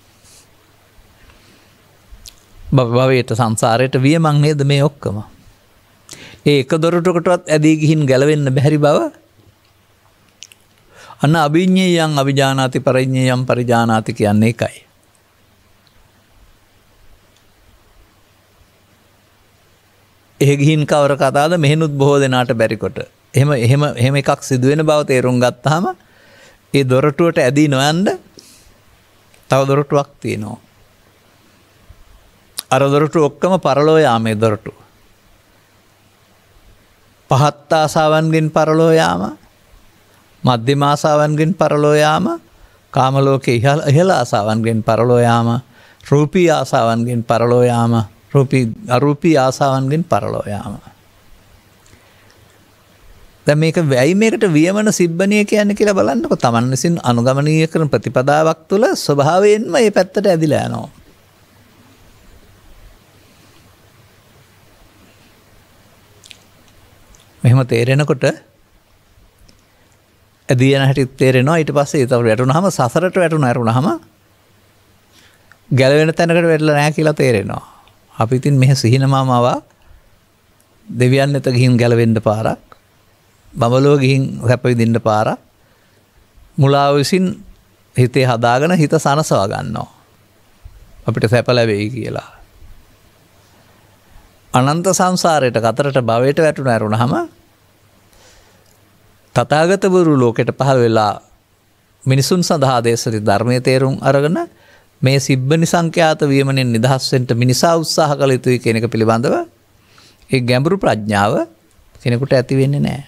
භවයට සංසාරයට වියමක් නේද මේ ඔක්කොම? ඒ එක දොරටුකටවත් ඇදී ගිහින් ගැලවෙන්න බැරි බව අන්න අභිඤ්ඤේයං අභිජානාති පරිඤ්ඤේයං පරිජානාති කියන්නේ ඒකයි. එහෙ ගිහින් කවර කතාවද මෙහෙනුත් බොහෝ දෙනාට බැරි කොට. එහෙම එහෙම එහෙම එකක් සිදු වෙන බව තේරුම් ගත්තාම ඒ දොරටුවට ඇදී නොයන්න තව දොරටුවක් තියෙනවා. අර දොරටු ඔක්කොම පරලෝ යාමේ දොරටු. පහත් ආසාවන්ගෙන් පරලෝ යාම, මධ්‍යම ආසාවන්ගෙන් පරලෝ යාම, කාම ලෝකේ ඉහළ ආසාවන්ගෙන් පරලෝ යාම, රූපී ආසාවන්ගෙන් පරලෝ යාම, රූපී අරූපී ආසාවන්ගෙන් පරලෝ යාම. දැන් මේක වෙයි මේකට වියමන සිබ්බණිය කියන්නේ කියලා බලන්නකො. Taman විසින් අනුගමනීය කරන ප්‍රතිපදාවක් තුළ ස්වභාවයෙන්ම මේ පැත්තට ඇදිලා යනවා. මෙහෙම තේරෙනකොට ඇදී යන හැටි තේරෙනවා. ඊට පස්සේ ඒක වැටුනහම සසරට වැටුණ ඇරුණහම ගැලවෙන තැනකට වැටලා නැහැ කියලා තේරෙනවා. අපි ඉතින් මෙහෙ සිහිනමාමව දෙවියන් වෙත ගිහින් ගැලවෙන්න පාරක්, බඹලෝ ගිහින් සැප විඳින්න පාරක් මුලාව විසින් හිතේ හදාගෙන හිත සනසවා ගන්නවා. අපිට සැප ලැබෙයි කියලා. අනන්ත සංසාරයට කතරට භවයට වැටුණ ඇරුණහම තථාගත බුරු ලෝකෙට පහළ වෙලා මිනිසුන් සඳහා දේශිත ධර්මයේ තේරුම් අරගෙන මේ සිබ්බනි සංඛ්‍යාත වියමනෙන් නිදහස් වෙන්න මිනිසා උත්සාහ කළ යුතුයි කියන එක පිළිබඳව ඒ ගැඹුරු ප්‍රඥාව කෙනෙකුට ඇති වෙන්නේ නැහැ.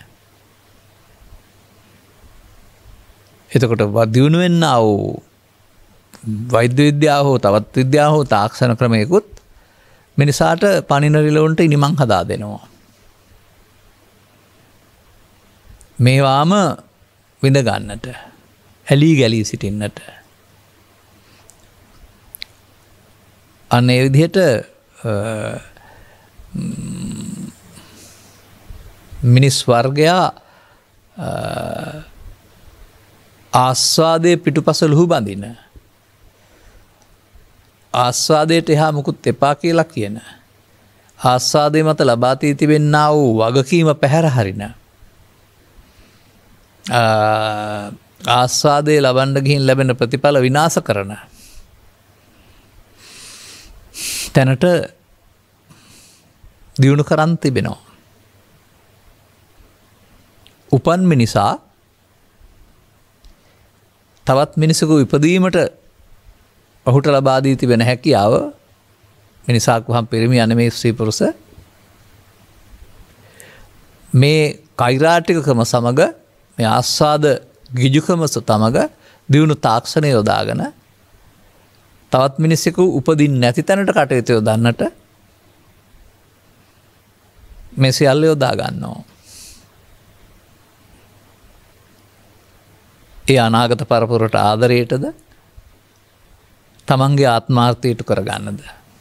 එතකොට දියුණු වෙන්නා වූ වෛද්‍ය විද්‍යාව හෝ තවත් විද්‍යාව හෝ තාක්ෂණ ක්‍රමයකුත් මිනිසාට පණින රිලවුන්ට ඉනිමන් හදා දෙනවා. මේවාම විඳ ගන්නට, ඇලී ගැලී සිටින්නට. අන්න ඒ විදිහට මිනිස් වර්ගයා ආස්වාදයේ පිටුපස ලුහු බඳින, ආස්වාදයට එහා මුකුත් එපා කියලා කියන, ආස්වාදයේ මත ලබා දී තිබෙන්නා වූ වගකීම පැහැර හරින, ආස්වාදයේ ලබන්න ගිහින් ලැබෙන ප්‍රතිඵල විනාශ කරන තැනට දියුණු කරන් තිබෙනවා. උපන් මිනිසා තවත් මිනිසෙකු ඉපදීමට ඔහුට ලබා දී තිබෙන හැකියාව මිනිසාක් වහම් පිරිමි යන මේ ස්ත්‍රී පුරුෂ මේ කෛරාටිකකම සමග මේ ආස්වාද ගිජුකම සමග දියුණු තාක්ෂණය යොදාගෙන තවත් මිනිස්සෙකු උපදින්නේ නැති තැනට කටයුතු යොදන්නට මේ සියල්ල යොදා ගන්නවා. ඒ අනාගත පරපුරට ආදරයටද තමන්ගේ ආත්මාර්ථයට කරගන්නද.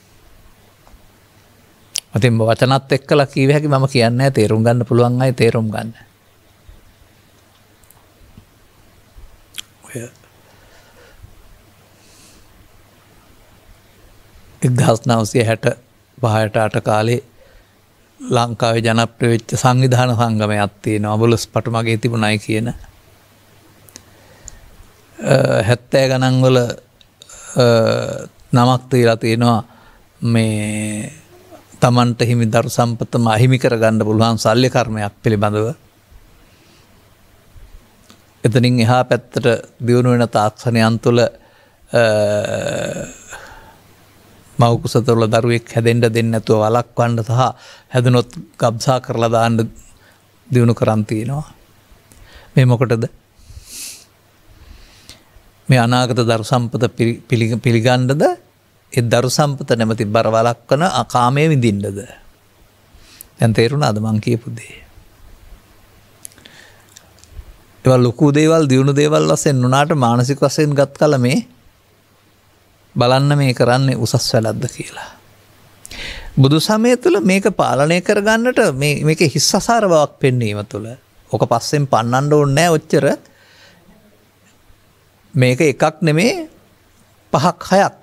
ඉතින් වචනත් එක්කලා කීව හැකි මම කියන්නේ තේරුම් ගන්න පුළුවන් අය තේරුම් ගන්න. ඔය එක්දහස් නවසිය හැට පහට අට කාලේ ලංකාවේ ජනප්‍රිය වෙච්ච සංවිධාන සංගමයක් තියෙනවා බොලොස් පටු මගේ තිබුණයි කියන හැත්තෑ ගණන් වල නමක් තියලා තියෙනවා මේ තමන්ට හිමි දරු සම්පතම අහිමි කරගන්න පුළුවන් සල්ලි කර්මයක් පිළිබඳව. එතනින් එහා පැත්තට දියුණු වෙන තාක්ෂණයන් තුළ මව්කුස තුළ දරුවෙක් හැදෙන්න දෙන්නේ නැතුව වළක්වන්න සහ හැදුනොත් ගබ්සා කරලා දාන්න දියුණු කරන් තිනවා. මේ මොකටද? මේ අනාගත දරු සම්පත පිළිගන්නද ඒ දරු සම්පත නැමැති බර වළක්වන අකාමයේ විඳින්නද? දැන් තේරුණාද මං කියපු දේ? ඒවා ලොකු දේවල් දියුණු දේවල් වශයෙන් නුනාට මානසික වශයෙන් ගත් කල මේ බලන්න මේ කරන්නේ උසස් වැලක්ද කියලා. බුදු සමය තුළ මේක පාලනය කරගන්නට මේක හිස් අසාර බවක් පෙන්වීම තුළ ඕක පස්සෙන් පන්නන්න ඕනේ නැහැ ඔච්චර. මේක එකක් නෙමේ පහක් හයක්.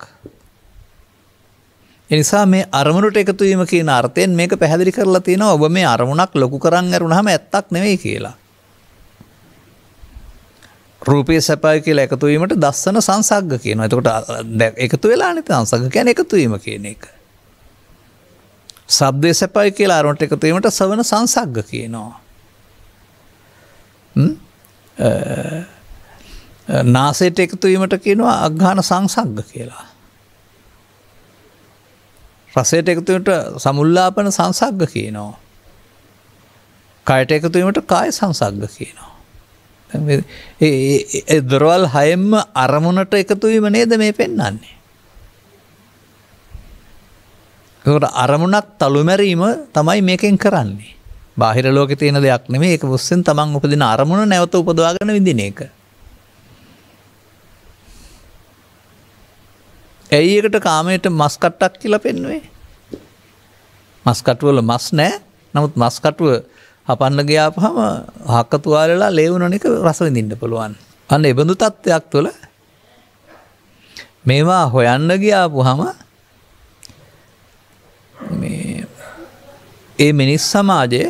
එනිසා මේ අරමුණට එකතු වීම කියන අර්ථයෙන් මේක පැහැදිලි කරලා තියෙනවා ඔබ මේ අරමුණක් ලොකු කරන් අරුණාම ඇත්තක් නෙවෙයි කියලා. රූපේ සැපයි කියලා එකතු වීමට දස්සන සංසග්ග කියනවා. එතකොට එකතු වෙලානේ සංසග්ග කියන්නේ එකතු වීම කියන එක. ශබ්දේ සැපයි කියලා අරමුණට එකතු වීමට සවන සංසග්ග කියනවා. හ්ම් නාසයට එකතු වීමට කියනවා අග්ඝාන සංසග්ග කියලා. රසයට එකතු වීමට සමුල්ලාපන සංසග්ග කියනවා. කයට එකතු වීමට කාය සංසග්ග කියනවා. ඒ දොරවල් හයෙන්ම අරමුණට එකතු වීම නේද මේ පෙන්වන්නේ. ඒකට අරමුණක් තලුමැරීම තමයි මේකෙන් කරන්නේ. බාහිර ලෝකේ තියෙන දෙයක් නෙමෙයි. ඒක මුස්සෙන් තමන් උපදින අරමුණ නැවත උපදවාගෙන විඳින එක. ඇයි එකට කාමයට මස් කට්ටක් කියලා පෙන්වුවේ? මස් කටුවල මස් නැහැ. නමුත් මස් කටුව හපන්න ගියාපහම හක්ක තුවාලලා ලේවුනන එක රස විඳින්න පුළුවන්. අන්න ඒ බඳු තත්ත්වයක් තුළ මේවා හොයන්න ගියාපුවම මේ ඒ මිනිස් සමාජයේ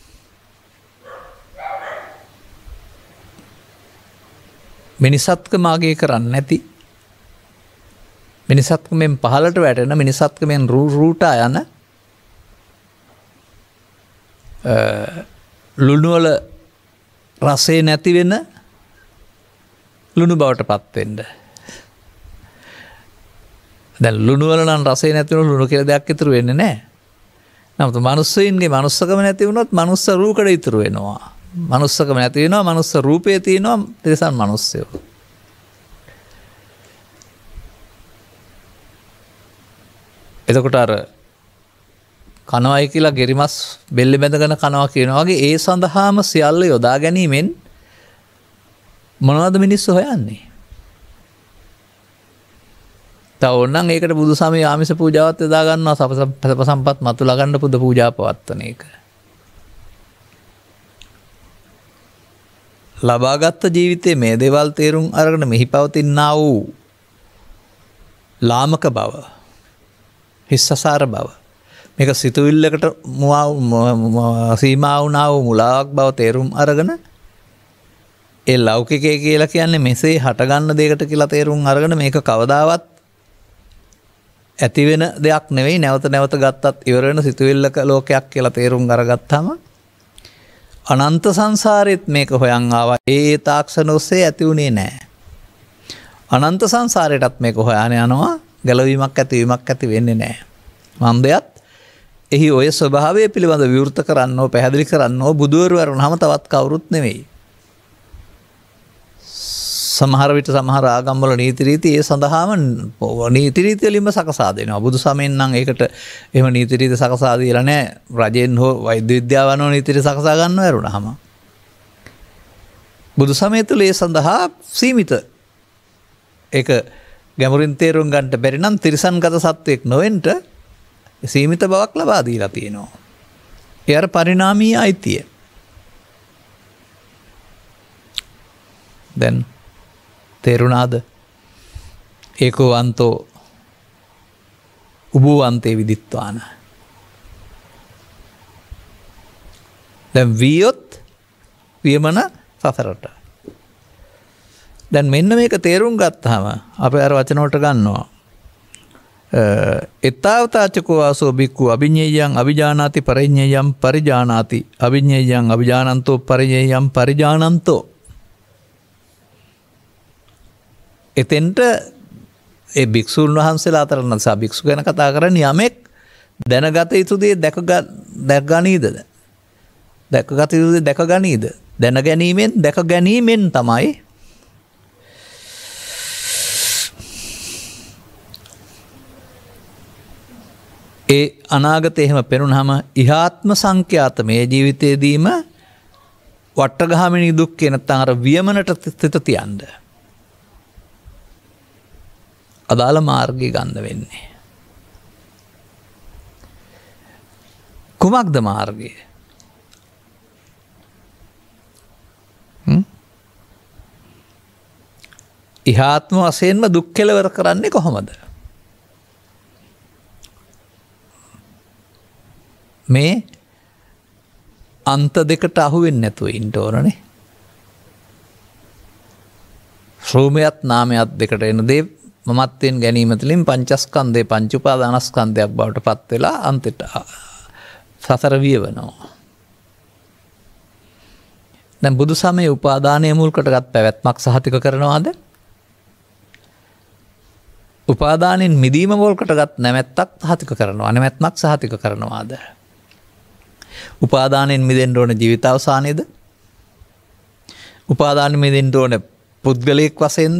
මිනිසත්කමගේ කරන්නේ නැති මිනිසත්කමෙන් පහළට වැටෙන මිනිසත්කමෙන් රූටා යන ලුණුවල රසේ නැති වෙන ලුණු බවට පත් වෙන්න. දැන් ලුණුවල නම් රසේ නැති වුණොත් ලුණු කියලා දෙයක් ඉතුරු වෙන්නේ නැහැ. නමුත් මිනිස්සුන්ගේ මනුස්සකම නැති වුණොත් මනුස්ස රූකඩ ඉතුරු වෙනවා. මනුස්සකම නැති වෙනවා මනුස්ස රූපේ තියෙනවා තිරසන් මනුස්සයෝ. එතකොට අර කනවයි කියලා ගෙරිමස් බෙල්ල බැඳගෙන කනවා කියනවා වගේ ඒ සඳහාම සියල්ල යොදා ගැනීමෙන් මොනවද මිනිස්සු හොයන්නේ? තව ඕනනම් ඒකට බුදු සමයේ ආමිෂ පූජාවත් යොදා ගන්නවා සප සම්පත් මතුලා ගන්න පුද පූජා පවත්වන එක. ලබාගත් ජීවිතයේ මේ දේවල් තේරුම් අරගෙන මෙහි පවතිනා වූ ලාමක බව හිස්සසාර බව මේක සිතුවිල්ලකට සීමා වුණා වූ මුලාවක් බව තේරුම් අරගෙන ඒ ලෞකිකය කියලා කියන්නේ මෙසේ හටගන්න දෙයකට කියලා තේරුම් අරගෙන මේක කවදාවත් ඇති වෙන දෙයක් නෙවෙයි නැවත නැවත ගත්තත් ඉවර වෙන සිතුවිල්ලක ලෝකයක් කියලා තේරුම් අරගත්තාම අනන්ත සංසාරෙත් මේක හොයන් ආවා. ඒ තාක්ෂණ ඔස්සේ ඇති උනේ නැහැ. අනන්ත සංසාරයටත් මේක හොයාගෙන යනවා. ගැලවීමක් ඇතිවීමක් ඇති වෙන්නේ නැහැ. මන්දයත් එහි ඔය ස්වභාවය පිළිබඳ විවෘත කරන්නෝ පැහැදිලි කරන්නෝ බුදුවරු වරුණාම තවත් කවුරුත් නෙවෙයි. සමහර විට සමහර ආගම්වල නීති රීති ඒ සඳහාම නීති රීති වලින්ම සකසා දෙනවා. බුදු සමයෙන් නම් ඒකට එහෙම නීති රීති සකසා දීලා නැහැ. රජෙන් හෝ වෛද්‍ය විද්‍යාවනෝ නීති රීති සකසා ගන්නව වරුණාම. බුදු සමය තුළ ඒ සඳහා සීමිත ඒක ගැඹුරින් තේරුම් ගන්නට බැරි නම් තිරිසන්ගත සත්වයක් නොවෙන්න සීමිත බවක් ලබා දීලා තියෙනවා. ඒ අර පරිණාමීය අයිතිය. දැන් තේරුණාද? ඒකෝ අන්තෝ උබෝ අන්තේ විදිත්වාන. දැන් වියොත් වියමන සසරට. දැන් මෙන්න මේක තේරුම් ගත්තාම අපි අර වචන වලට ගන්නවා. එතාවතාචකෝ ආසෝ බික්කු අභිඤ්ඤයං අභිජානාති පරිඤ්ඤයං පරිජානාති අභිඤ්ඤයං අභිජානන්තෝ පරිඤ්ඤයං පරිජානන්තෝ. එතෙන්ට ඒ භික්ෂුන් වහන්සේලා අතර නිසා භික්ෂු ගැන කතා කරන්නේ යමෙක් දැනගත යුතු දේ දැක දැක ගනීද? දැකගත යුතු දේ දැක ගනීද? දැන ගැනීමෙන් දැක ගැනීමෙන් තමයි ඒ අනාගතේ එහෙම පෙනුනහම ඉහාත්ම සංඛ්‍යාත මේ ජීවිතයේදීම වට්ටගාමිනී දුක්ඛේ නැත්නම් අර වියමනට තිත තියන්න අදාළ මාර්ගය ගන්න වෙන්නේ. කුමක්ද මාර්ගය? ඉහාත්ම වශයෙන්ම දුක් කෙලවර කරන්නේ කොහොමද? මේ අන්ත දෙකට අහු වෙන්නේ නැතුව ඉන්න ඕනනේ. රූපයත් නාමයත් දෙකට එන දේ මමත්වෙන් ගැනීම තුළින් පංචස්කන්ධේ පංච උපාදානස්කන්ධයක් බවට පත් වෙලා අන්තයට සසර වියවනවා. දැන් බුදු සමයේ උපාදානය මුල් කොටගත් පැවැත්මක් සහතික කරනවාද? උපාදානෙන් මිදීම මුල් කොටගත් නැමැත්තක් සහතික කරනවා. නැමැත්මක් සහතික කරනවාද? උපාදානෙන් මිදෙන්න ඕන ජීවිත අවසානයේද? උපාදානෙන් මිදෙන්න ඕන පුද්ගලයෙක් වශයෙන්ද?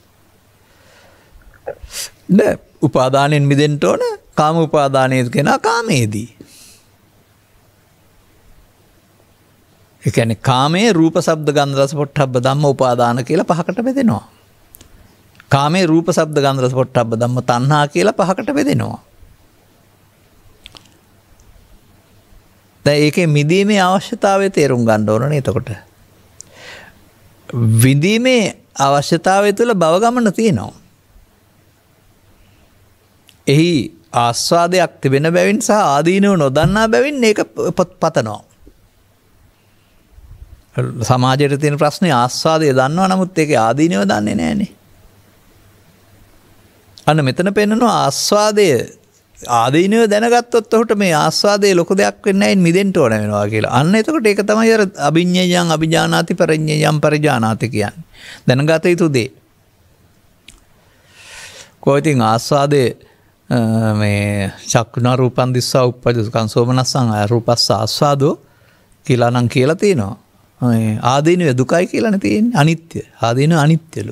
නෑ, උපාදානෙන් මිදෙන්න ඕන කාම උපාදානයේ කෙනා කාමයේදී. ඒ කියන්නේ කාමයේ රූප ශබ්ද ගන්ධ රස පොට්ටබ්බ ධම්ම උපාදාන කියලා පහකට බෙදෙනවා. කාමයේ රූප ශබ්ද ගන්ධ රස පොට්ටබ්බ ධම්ම තණ්හා කියලා පහකට බෙදෙනවා. දැන් ඒකේ මිදීමේ අවශ්‍යතාවය තේරුම් ගන්න ඕනනේ. එතකොට විදීමේ අවශ්‍යතාවය තුළ භව ගමන තියෙනවා. එහි ආස්වාදයක් තිබෙන බැවින් සහ ආදීනව නොදන්නා බැවින් ඒක පතනවා. සමාජයට තියෙන ප්‍රශ්නේ ආස්වාදය දන්නවා, නමුත් ඒකේ ආදීනව දන්නේ නැහනේ. අන්න මෙතන පෙන්නනවා ආස්වාදය ආදීනව දැනගත්තොත් ඔහුට මේ ආස්වාදයේ ලොකු දෙයක් වෙන්නේ නැහැ, මිදෙන්න ඕන වෙනවා කියලා. අන්න එතකොට ඒක තමයි අර අභිඤ්ඤයං අභිජානාති පරිඤ්ඤයං පරිජානාති කියන්නේ. දැනගත යුතු දේ. කොයිතින් ආස්වාදයේ මේ චක්කුණා රූපන් දිස්සා උප්පජ්ජ සුඛං සෝමනස්සං රූපස්ස ආස්වාදෝ කියලා නම් කියලා තියෙනවා. මේ ආදීනව දුකයි කියලානේ තියෙන්නේ. අනිත්‍ය. ආදීනව අනිත්‍යලු.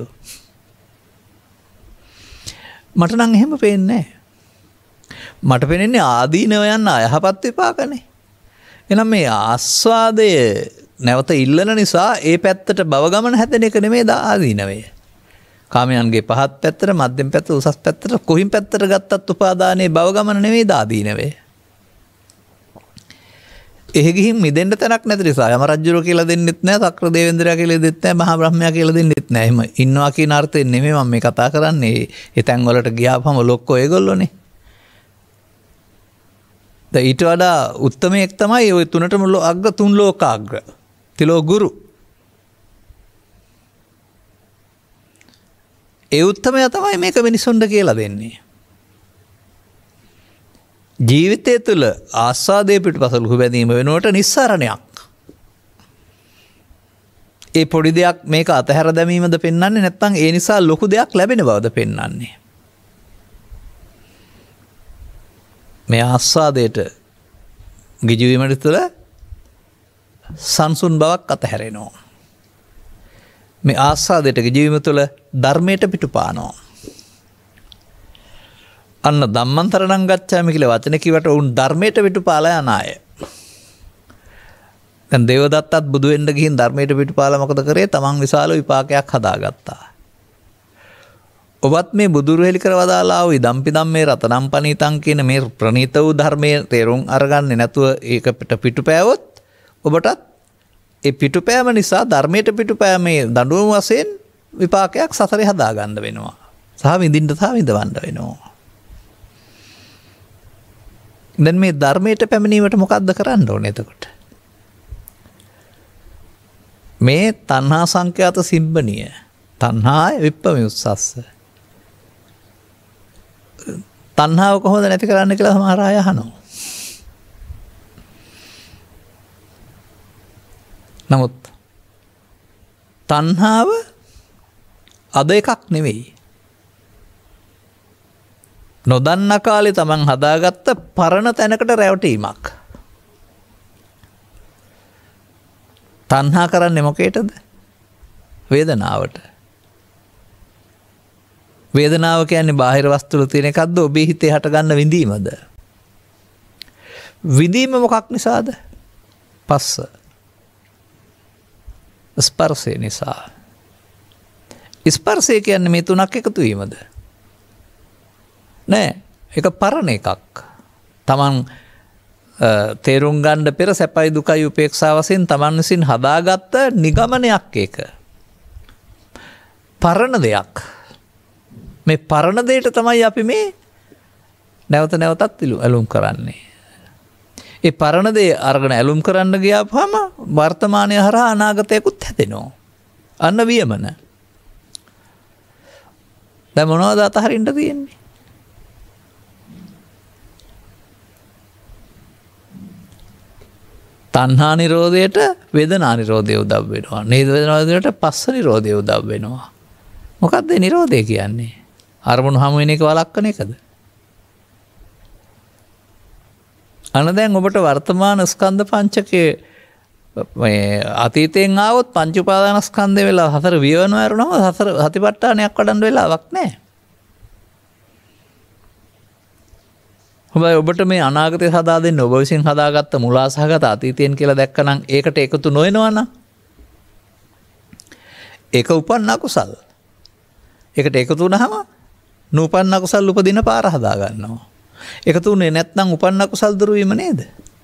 මට නම් එහෙම පේන්නේ නැහැ. මට පේන්නේ ආදීනව යන අයහපත් විපාකනේ. එහෙනම් මේ ආස්වාදය නැවත ඉල්ලන නිසා ඒ පැත්තට භව ගමන හැදෙන එක නෙමෙයි ආදීනවය. කාමයන්ගේ පහත් පැත්තට, මධ්‍යම පැත්තට, උසස් පැත්තට කොහින් පැත්තට ගත්තත් උපාදානයේ භව ගමන නෙමෙයි ආදීනවය. එහෙ ගිහින් මිදෙන්න තැනක් නැති නිසා යම රජුරෝ කියලා දෙන්නෙත් නැහැ, සක්‍ර දේවේන්ද්‍රයා කියලා දෙන්නෙත් නැහැ, මහා බ්‍රහ්මයා කියලා දෙන්නෙත් නැහැ. එහෙම ඉන්නවා කියන අර්ථයෙන් නෙමෙයි මම මේ කතා කරන්නේ. ඒ තැන් වලට ගියාපම ලොක්කෝ ඒගොල්ලෝනේ. ද ඊට වඩා උත්තමයෙක් තමයි ওই තුනටම අග්‍ර තුන් ලෝකාග්‍ර. තිලෝ ගුරු. ඒ උත්තමයා තමයි මේක මිනිසුන්ට කියලා දෙන්නේ. ජීවිතය තුළ ආස්වාදයේ පිටපස ලුහු බැඳීම වෙනුවට නිස්සාරණයක්. ඒ පොඩි දෙයක් මේක අතහැර දැමීමද පෙන්වන්නේ නැත්නම් ඒ නිසා ලොකු දෙයක් ලැබෙන බවද පෙන්වන්නේ? මේ ආස්වාදයට ගිජු වීමට තුළ සංසුන් බවක් අතහැරෙනවා. මේ ආස්වාදයට ගිජු වීම තුළ ධර්මයට පිටුපානවා. අන්න ධම්මන්තරණං ගච්ඡාමි කියලා වචන කිව්වට උන් ධර්මයට පිටුපාලා යන අය. දැන් දේවදත්තත් බුදු වෙන්න ගිහින් ධර්මයට පිටුපාලා මොකද කරේ? තමන් විශාල විපාකයක් හදාගත්තා. ඔබත් මේ බුදුරු හෙලි කරවදාලා වූ ඉදම්පි ධම්මේ රතනම් පනීතං කියන මේ ප්‍රණීත වූ ධර්මයේ තේරුම් අරගන්නේ නැතුව ඒක පිට පිටුපෑවොත් ඔබටත් ඒ පිටුපෑම නිසා ධර්මයට පිටුපෑමේ දඬුවම වශයෙන් විපාකයක් සසරේ හදාගන්න වෙනවා. සහ විඳින්න සහ විඳවන්න වෙනවා. දැන් මේ ධර්මයට පැමිණීමට මොකද්ද කරන්න ඕනේ එතකොට? මේ තණ්හා සංඛ්‍යාත සිම්බනිය තණ්හාය විප්පමිඋස්සස්ස තණ්හාව කොහොමද නැති කරන්න කියලා සමහර අය අහනවා. නමුත් තණ්හාව අද එකක් නෙවෙයි. නොදන්න කාලේ තමන් හදාගත්ත පරණ තැනකට රැවටීමක්. තණ්හා කරන්නේ මොකේටද? වේදනාවට. වේදනාව කියන්නේ බාහිර වස්තු වල තියෙන එකක්ද ඔබේ හිතේ හටගන්න විඳීමද? විඳීම මොකක් නිසාද? පස්ස. ස්පර්ශය නිසා. ස්පර්ශය කියන්නේ මේ තුනක් එකතු වීමද? නෑ. ඒක පරණ එකක්. තමන් තේරුම් ගන්න පෙර සැපයි දුකයි උපේක්ෂා වශයෙන් තමන් විසින් හදාගත්ත නිගමනයක් ඒක. පරණ දෙයක්. මේ පරණ දෙයට තමයි අපි මේ නැවත නැවතත් ඇලුම් කරන්නේ. ඒ පරණ දේ අරගෙන ඇලුම් කරන්න ගියාම වර්තමානය හරහා අනාගතයකුත් හැදෙනවා. අන්න වියමන. දැන් මොනවද අතහරින්න තියෙන්නේ? තණ්හා නිරෝධයට වේදනා නිරෝධය උදව් වෙනවා. නේද? වේදනා නිරෝධයට පස්ස නිරෝධය උදව් වෙනවා. මොකක්ද නිරෝධය කියන්නේ? අරමුණු හමු වෙන එක වළක්වන එකද? අන්න දැන් ඔබට වර්තමාන ස්කන්ධ පංචකයේ මේ අතීතයෙන් ආවොත් පංච උපාදාන ස්කන්ධය වෙලා හතර වියවනවා ඇරුණාම හතර හතිපට්ඨානයක් වඩන්න වෙලාවක් නැහැ. හැබැයි ඔබට මේ අනාගතය හදා දෙන්න ඔබ විසින් හදාගත්ත මුලාසහගත අතීතයෙන් කියලා දැක්කනම් ඒකට එකතු නොවෙනවා නම් ඒක උපන්න අකුසල්. ඒකට එකතු වුණාම නූපන්න අකුසල් උපදින පාර හදා ගන්නවා. එකතු වුණේ නැත්නම් උපන්න අකුසල් දුරු වීම නේද?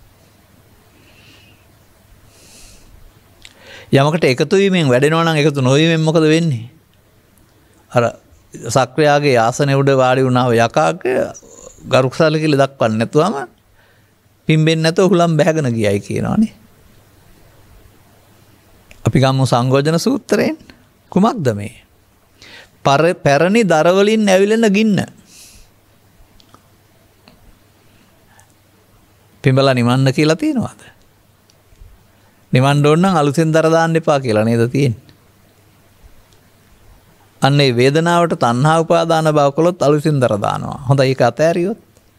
යමකට එකතු වීමෙන් වැඩෙනවා නම් එකතු නොවීමෙන් මොකද වෙන්නේ? අර සක්‍රියාගේ ආසනයේ උඩ වාඩි වුණාව යකාගේ ගරුකුසල කියලා දක්වන්නේ නැතුවම පිම්බෙන්නේ නැතුව හුලම් බැහැගෙන ගියයි කියනවානේ. අපි ගමු සංගෝජන සූත්‍රයෙන්. කුමක්ද මේ? පැරණි දරවලින් ඇවිලෙන ගින්න. පිඹලා නිවන්න කියලා තියෙනවද? නිවන්න ඕන නම් අලුතෙන් දර දාන්න එපා කියලා නේද තියෙන්නේ? අන්නේ වේදනාවට තණ්හා උපාදාන බව කළොත් අලුතෙන් දර දානවා. හොඳයි ඒක අතෑරියොත්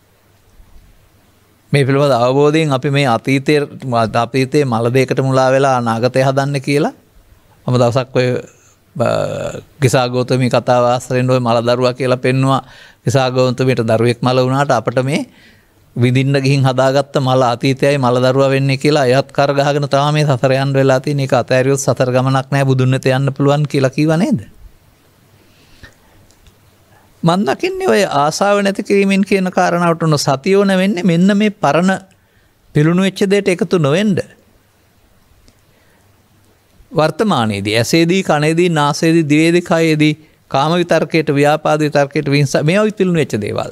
මේ පිළිබඳ අවබෝධයෙන් අපි මේ අතීතයේ අතීතයේ මල දෙයකට මුලා වෙලා අනාගතය හදන්න කියලා මම දවසක් ඔය කිසා ගෞතමී කතාව ආශ්‍රයෙන් ඔය මල දරුවා කියලා පෙන්නවා. කිසා ගෞතමීට දරුවෙක් මල වුණාට අපිට මේ විඳින්න ගිහින් හදාගත්ත මල අතීතයයි මල දරුවා වෙන්නේ කියලා එයත් කර ගහගෙන තමයි මේ සතර යන්න වෙලා තියෙන. ඒක අතෑරියොත් සතර ගමනක් නැහැ බුදුන් වෙත යන්න පුළුවන් කියලා කිව්වා නේද? මන් දකින්නේ ඔය ආසාව නැති කිරීමෙන් කියන කාරණාවට උන සතියෝන වෙන්නේ මෙන්න මේ පරණ පිළුණු වෙච්ච දෙයට එකතු නොවෙන්න. වර්තමානයේදී ඇසේදී කනේදී නාසයේදී දිවේදී කයේදී කාම විතර්කයට ව්‍යාපාද විතර්කයට විහිංසා මේවා පිළුණු වෙච්ච දේවල්.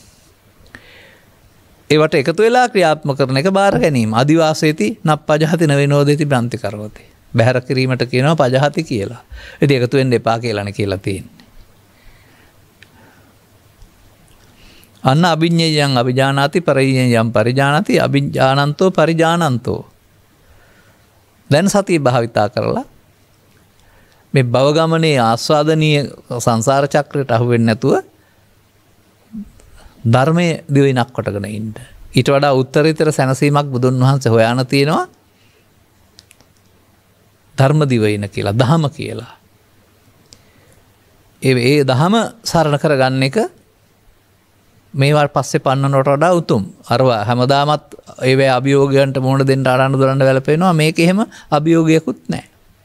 ඒවට එකතු වෙලා ක්‍රියාත්මක කරන එක බාර ගැනීම. අදිවාසේති නප්පජහති නවේනෝදේති බ්‍රන්ති කරවති. බැහැර කිරීමට කියනවා පජහති කියලා. ඉතින් එකතු වෙන්න එපා කියලානේ කියලා තියෙන්නේ. අන්න අභිඤ්ඤයං අභිජානාති පරිඤ්ඤයං පරිජානාති අභිජානන්තෝ පරිජානන්තෝ. දැන් සතිය භාවිතා කරලා මේ භව ගමනේ ආස්වාදනීය සංසාර චක්‍රයට අහු වෙන්නේ නැතුව ධර්මයේ දිවිනක් කොටගෙන ඉන්න. ඊට වඩා උත්තරීතර සැනසීමක් බුදුන් වහන්සේ හොයන තියෙනවා ධර්ම දිවයින කියලා, දහම කියලා. ඒ ඒ දහම සරණ කරගන්න එක මේවා පස්සේ පන්නනට වඩා උතුම්. අරවා හැමදාමත් ඒවේ අභියෝගයන්ට මුහුණ දෙන්න ආරන්න දොරන්න වැළපෙනවා. මේක එහෙම අභියෝගයකුත් නැහැ.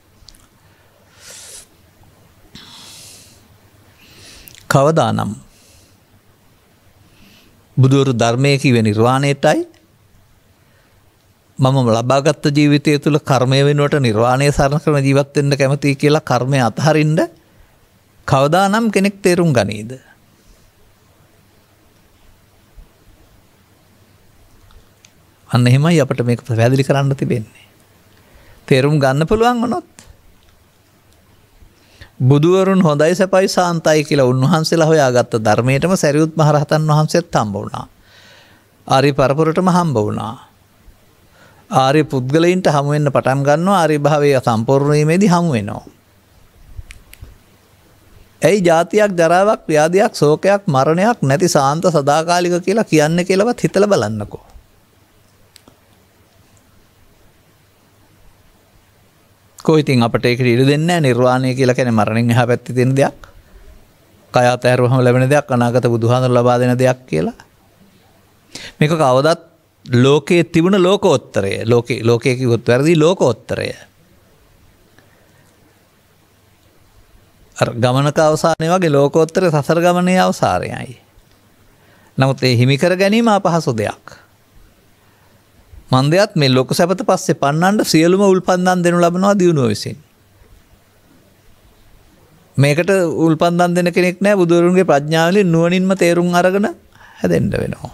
කවදානම් බුදුවරු ධර්මයේ කිව්වේ නිර්වාණයටයි මම ලබාගත් ජීවිතය තුළ කර්මය වෙනුවට නිර්වාණය සරණ කරන ජීවත් වෙන්න කැමතියි කියලා කර්මය අතහරින්න කවදානම් කෙනෙක් තේරුම් ගනීද? අන්න එහෙමයි අපිට මේක පැහැදිලි කරන්න තිබෙන්නේ. තේරුම් ගන්න පුළුවන් වුණොත් බුදුවරුන් හොඳයි සැපයි සාන්තයි කියලා උන්වහන්සේලා හොයාගත්ත ධර්මයටම සරියුත් මහ රහතන් වහන්සේත් හම්බ වුණා. ආර්ය පරපුරටම හම්බ වුණා. ආර්ය පුද්ගලයින්ට හමු වෙන්න පටන් ගන්නවා. ආර්ය භාවයේ සම්පූර්ණ වීමේදී හමු වෙනවා. ඇයි ජාතියක් ජරාවක් ව්‍යාධියක් ශෝකයක් මරණයක් නැති සාන්ත සදාකාලික කියලා කියන්නේ කියලාවත් හිතලා බලන්නකෝ. කොයිතින් අපට ඒක ඉඩ දෙන්නේ නැහැ. නිර්වාණය කියලා කියන්නේ මරණයෙන් එහා පැත්තේ තියෙන දෙයක්. කය අතහැරුවම ලැබෙන දෙයක්, අනාගත බුදුහාමුදුර ලබා දෙන දෙයක් කියලා. මේක කවදත් ලෝකයේ තිබුණ ලෝකෝත්තරය. ලෝකේ ලෝකයේ කිව්වොත් වැරදි ලෝකෝත්තරය. අර ගමනක අවසානයේ වගේ ලෝකෝත්තරය සසර ගමනේ අවසානයයි. නමුත් ඒ හිමි කර ගැනීම අපහසු දෙයක්. මන්දයත් මේ ලෝක සැපත පස්සේ පන්නන්න සියලුම උල්පන්දම් දෙනු ලබනවා දියුණුව විසින්. මේකට උල්පන්දම් දෙන කෙනෙක් නැහැ. බුදුරුන්ගේ ප්‍රඥාවලින් නුවණින්ම තේරුම් අරගෙන හැදෙන්න වෙනවා.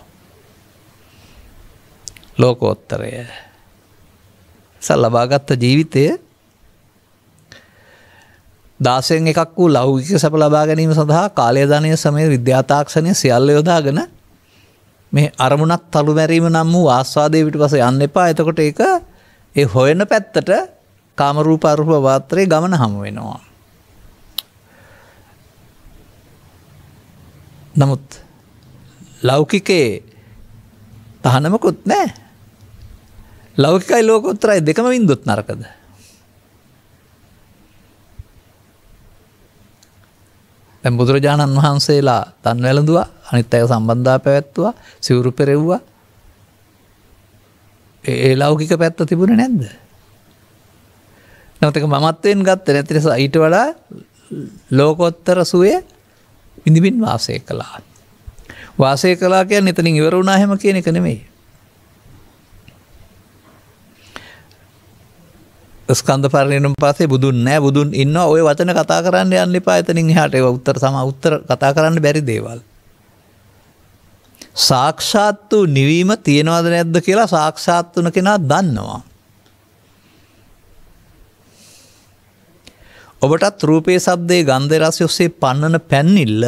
ලෝකෝත්තරය සලබාගත් ජීවිතය දාසයෙන් එකක් වූ ලෞකික සැප ලබා ගැනීම සඳහා කාලය ධනය සමය විද්‍යා තාක්ෂණය සියල්ල යොදාගෙන මේ අරමුණක් තලු මැරීම නම් වූ ආස්වාදයේ පිටපස්සේ යන්න එපා. එතකොට ඒක ඒ හොයන පැත්තට කාම රූප අරූප වාත්‍රේ ගමන හමු වෙනවා. නමුත් ලෞකිකේ තහනමකුත් නැහැ. ලෞකිකයි ලෝකෝත්තරයි දෙකම වින්දුත් නරකද? දැන් බුදුරජාණන් වහන්සේලා තන් වැළඳුවා, අනිත් අය සම්බන්ධතාව පැවැත්තුවා, සිවුරු පෙරෙව්වා. ඒ ලෞකික පැත්ත තිබුණේ නැද්ද? නැවතක මමත්වෙන් ගත්තේ නැති නිසා ඊට වඩා ලෝකෝත්තර සුවය විඳින්න වාසය කළා. වාසය කළා කියන්නේ එතනින් ඉවර වුණා හැම කියන එක නෙමෙයි. ස්කන්ධ පරිණාම පස්සේ බුදුන් නැහැ, බුදුන් ඉන්නවා. ওই වචන කතා කරන්න යන්න එපා. එතනින් එහාට ඒවා උත්තර සම උත්තර කතා කරන්න බැරි දේවල්. සාක්ෂාත් වූ නිවීම තියනවද නැද්ද කියලා සාක්ෂාත් වුණ කෙනා දන්නවා. ඔබටත් රූපේ, ශබ්දේ, ගන්ධේ, රසය ඔස්සේ පන්නන පැන්නිල්ල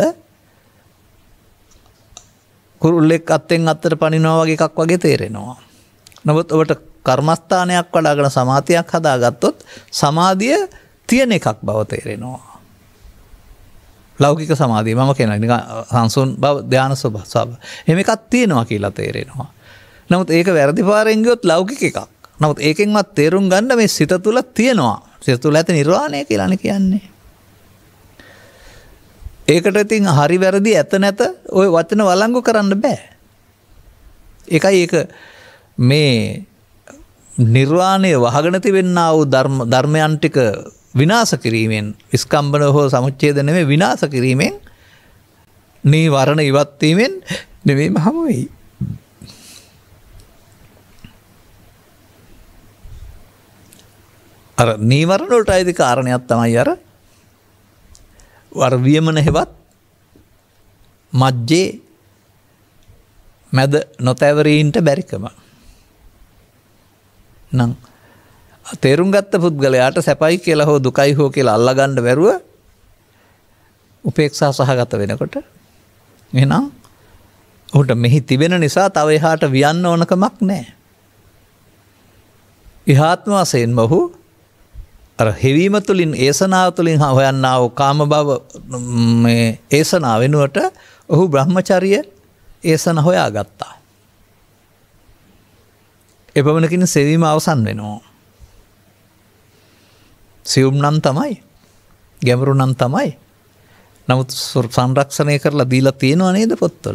කුරුල්ලෙක් අත්ෙන් අත්තට පනිනවා වගේ එකක් වගේ තේරෙනවා. නමුත් ඔබට කර්මස්ථානයක් වඩාගෙන සමාධියක් හදාගත්තොත් සමාධිය තියෙන එකක් බව තේරෙනවා. ලෞකික සමාධිය මම කියනවා නිකන් සංසුන් බව ධානය ස්වභාව. එහෙම එකක් තියෙනවා කියලා තේරෙනවා. නමුත් ඒක වැරදි පාරෙන් ගියොත් ලෞකික එකක්. නමුත් ඒකෙන්වත් තේරුම් ගන්න මේ සිත තුළ තියෙනවා. සිත තුළ ඇති නිර්වාණය කියලානේ කියන්නේ. ඒකට ඉතින් හරි වැරදි ඇත නැත ওই වචන වළංගු කරන්න බෑ. ඒකයි ඒක මේ නිර්වාණය වහගෙන තිබෙනා වූ ධර්ම ධර්මයන් ටික විනාශ කිරීමෙන්, ස්කම්බන හෝ සමුච්ඡේද නෙමෙයි විනාශ කිරීමෙන්, නීවරණ ඉවත් වීමෙන් නෙමෙයිම හමු වෙයි. අර නීවරණ වලට අයිති කාරණයක් තමයි අර වර වියමන හෙවත් මජ්ජේ මැද නොතැවරීන්ට බැරිකම. නම් තේරුම් ගත්ත පුද්ගලයාට සැපයි කියලා හෝ දුකයි හෝ කියලා අල්ලගන්න බැරුව උපේක්ෂා සහගත වෙනකොට එහෙනම් ඔහුට මෙහි තිබෙන නිසා තව එහාට වියන්න ඕනකමක් නැහැ. ඉහාත්ම වශයෙන්ම ඔහු අර හෙවීම තුළින් ඒසනාව තුළින් හොයන්නා වූ කාම භව මේ ඒසනාව වෙනුවට ඔහු බ්‍රහ්මචර්ය ඒසන හොයාගත්තා. එපමණකින් සෙවීම අවසන් වෙනවා. සියුම් නම් තමයි, ගැඹුරු නම් තමයි. නමුත් සංරක්ෂණය කරලා දීලා තියෙනව නේද පොත්වල?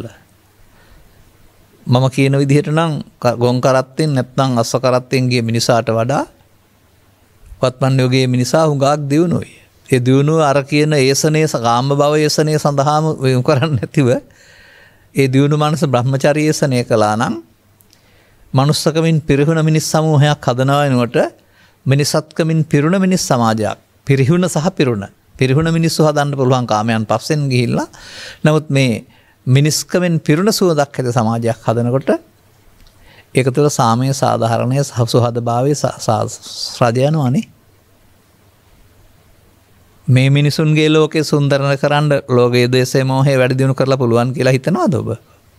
මම කියන විදිහට නම් ගොන් කරත්තෙන් නැත්නම් අස්ස කරත්තෙන් ගිය මිනිසාට වඩා වත්මන් යෝගයේ මිනිසා හුඟක් දියුණුයි. ඒ දියුණුව අර කියන ඒසනේ කාම භව ඒසනේ සඳහාම යොමු කරන්නේ නැතිව ඒ දියුණු මනස බ්‍රහ්මචර්ය ඒසනේ කළා නම් මනුස්සකමින් පිරිහුණ මිනිස් සමූහයක් හදනවා වෙනකොට මිනිසත්කමින් පිරුණ මිනිස් සමාජයක් පිරිහුණ සහ පිරුණ පිරිහුණ මිනිස්සු හදන්න පුළුවන් කාමයන් පස්සෙන් ගිහිල්ලා නමුත් මේ මිනිස්කමෙන් පිරුණ සුවඳක් ඇති සමාජයක් හදනකොට ඒක තුළ සාමය සාධාරණය සහසුහදභාවය රජ යනවානේ. මේ මිනිසුන්ගේ ලෝකේ සුන්දරන කරන්න ලෝකයේ දේශේ මොහේ වැඩි දියුණු කරලා පුළුවන් කියලා හිතනවාද ඔබ?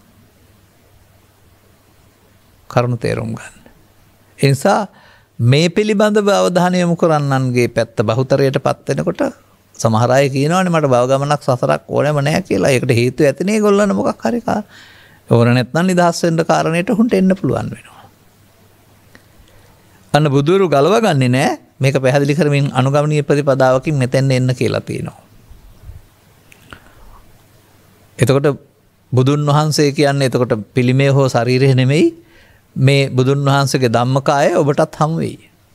කරුණු තේරුම් ගන්න. ඒ නිසා මේ පිළිබඳව අවධානය යොමු කරන්නන්ගේ පැත්ත බහුතරයට පත් වෙනකොට සමහර අය කියනවානේ මට භව ගමනක් සසරක් ඕනෙම නැහැ කියලා. ඒකට හේතුව ඇතිනේ ඒගොල්ලන් මොකක් හරි කා ඕන නැත්නම් නිදහස් වෙන්න කාරණේට හුන්ට එන්න පුළුවන් වෙනවා. අන්න බුදුරු ගලව ගන්නේ නැහැ. මේක පැහැදිලි කරමින් අනුගමනීය ප්‍රතිපදාවකින් මෙතෙන් එන්න කියලා තියෙනවා. එතකොට බුදුන් වහන්සේ කියන්නේ එතකොට පිළිමේ හෝ ශරීරය නෙමෙයි මේ බුදුන් වහන්සේගේ ධම්මකාය ඔබටත් හමු වෙයි.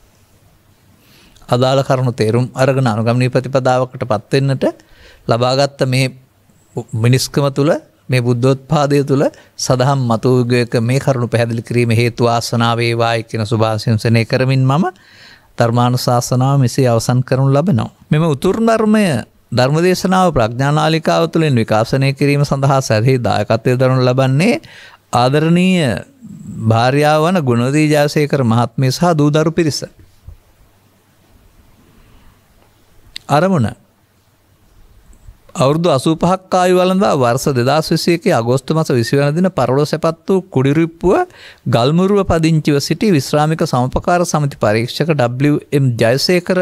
අදාළ කරුණු තේරුම් අරගෙන අනුගමනීය ප්‍රතිපදාවකට පත් වෙන්නට ලබාගත් මේ මිනිස්කම තුල මේ බුද්ධෝත්පාදය තුල සදහම් මතුවේක මේ කරුණු පැහැදිලි කිරීම හේතු ආසනාව වේවායි කියන සුභාශිංසනය කරමින් මම ධර්මානුශාසනාව මෙසේ අවසන් කරනු ලබනවා. මෙම උතුරු ධර්මය ධර්මදේශනාව ප්‍රඥානාලිකාව තුළින් විකාශනය කිරීම සඳහා සැරෙහි දායකත්වය දරනු ලබන්නේ ආදරණීය භාර්යාව වන ගුණවදී ජයසේකර මහත්මිය සහ දූදරු පිරිස. අරමුණ අවුරුදු අසූපහක් ආයු වළඳා වර්ෂ දෙදහස් විසි එකේ අගෝස්තු මාස විසි වෙනි දින පරලොව සැපත් වූ කුඩිරිප්පුව ගල්මුරුව පදිංචිව සිටි විශ්‍රාමික සමපකාර සමිති පරීක්ෂක ඩබ්ලිව් එම් ජයසේකර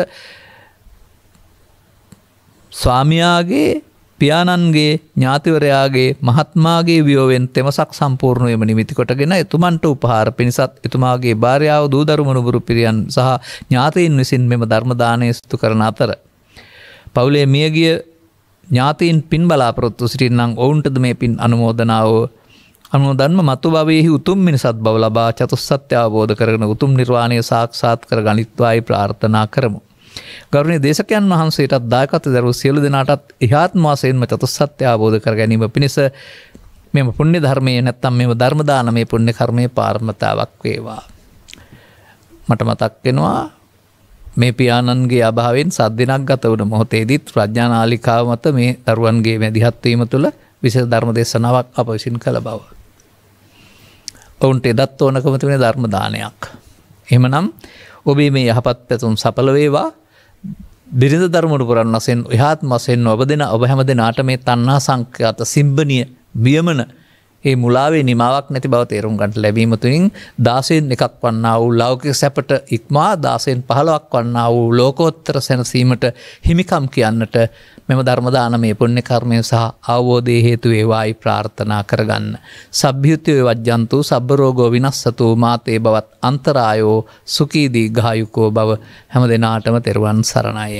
ස්වාමියාගේ පියාණන්ගේ ඥාතිවරයාගේ මහත්මාගේ වියෝවෙන් තෙමසක් සම්පූර්ණ වීම නිමිති කොටගෙන එතුමන්ට උපහාර පිණිසත් එතුමාගේ භාර්යාව දූදරු මනුබුරු පිරියන් සහ ඥාතීන් විසින් මෙම ධර්ම දානය සිදු කරන අතර පවුලේ මියගිය ඥාතීන් පින් බලාපොරොත්තු සිටින්නම් ඔවුන්ටද මේ පින් අනුමෝදනාව අනුමෝදන්ම මතු භවයේහි උතුම් මිනිසත් බව ලබා චතුස්සත්‍ය අවබෝධ කරගෙන උතුම් නිර්වාණය සාක්ෂාත් කර ගනිත්වායි ප්‍රාර්ථනා කරමු. ගෞරවනීය දේශකයන් වහන්සේටත් දායකත්ව දරූ සියලු දෙනාටත් ඉහාත්ම වශයෙන්ම චතුස්සත්‍ය අවබෝධ කර ගැනීම පිණිස මෙම පුණ්‍ය ධර්මයේ නැත්තම් මෙම ධර්ම දානමේ පුණ්‍ය කර්මයේ පාරමිතාවක් වේවා. මට මතක් වෙනවා මේ පියාණන්ගේ අභාවයෙන් සත් දිනක් ගත වුණ මොහොතේදීත් ප්‍රඥානාලිකාව මත මේ දරුවන්ගේ මැදිහත් වීම තුළ විශේෂ ධර්ම දේශනාවක් අප විසින් කළ බව. ඔවුන්ට එදත් ඕනකම තිබෙන ධර්ම දානයක්. එහෙමනම් ඔබේ මේ යහපත් පැතුම් සඵල වේවා. බිරිඳ දරුමුණු පුරන් වශයෙන් එහාත්ම වශයෙන් ඔබ දෙන ඔබ හැම දෙනාට මේ තණ්හා සංඛ්‍යාත සිම්බනිය වියමන ඒ මුලාවේ නිමාවක් නැති බව තේරුම් ගන්නට ලැබීම තුලින් දාසයෙන් එකක් වන්නා වූ ලෞකික සැපට ඉක්මා දාසයෙන් පහළොවක් වන්නා වූ ලෝකෝත්තර සැනසීමට හිමිකම් කියන්නට මෙම ධර්ම දානමය පුණ්‍ය කර්මය සහ අවබෝධයේ හේතු වේවායි ප්‍රාර්ථනා කරගන්න. සබ්බ්‍යුත්‍ය වජ්ජන්තු සබ්බ රෝගෝ විනස්සතු මාතේ බවත් අන්තරායෝ සුඛී දීඝායුකෝ බව හැම දිනාටම තෙරුවන් සරණයි.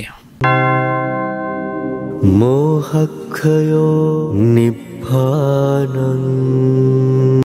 මෝහක්ඛයෝ නිබ්බානං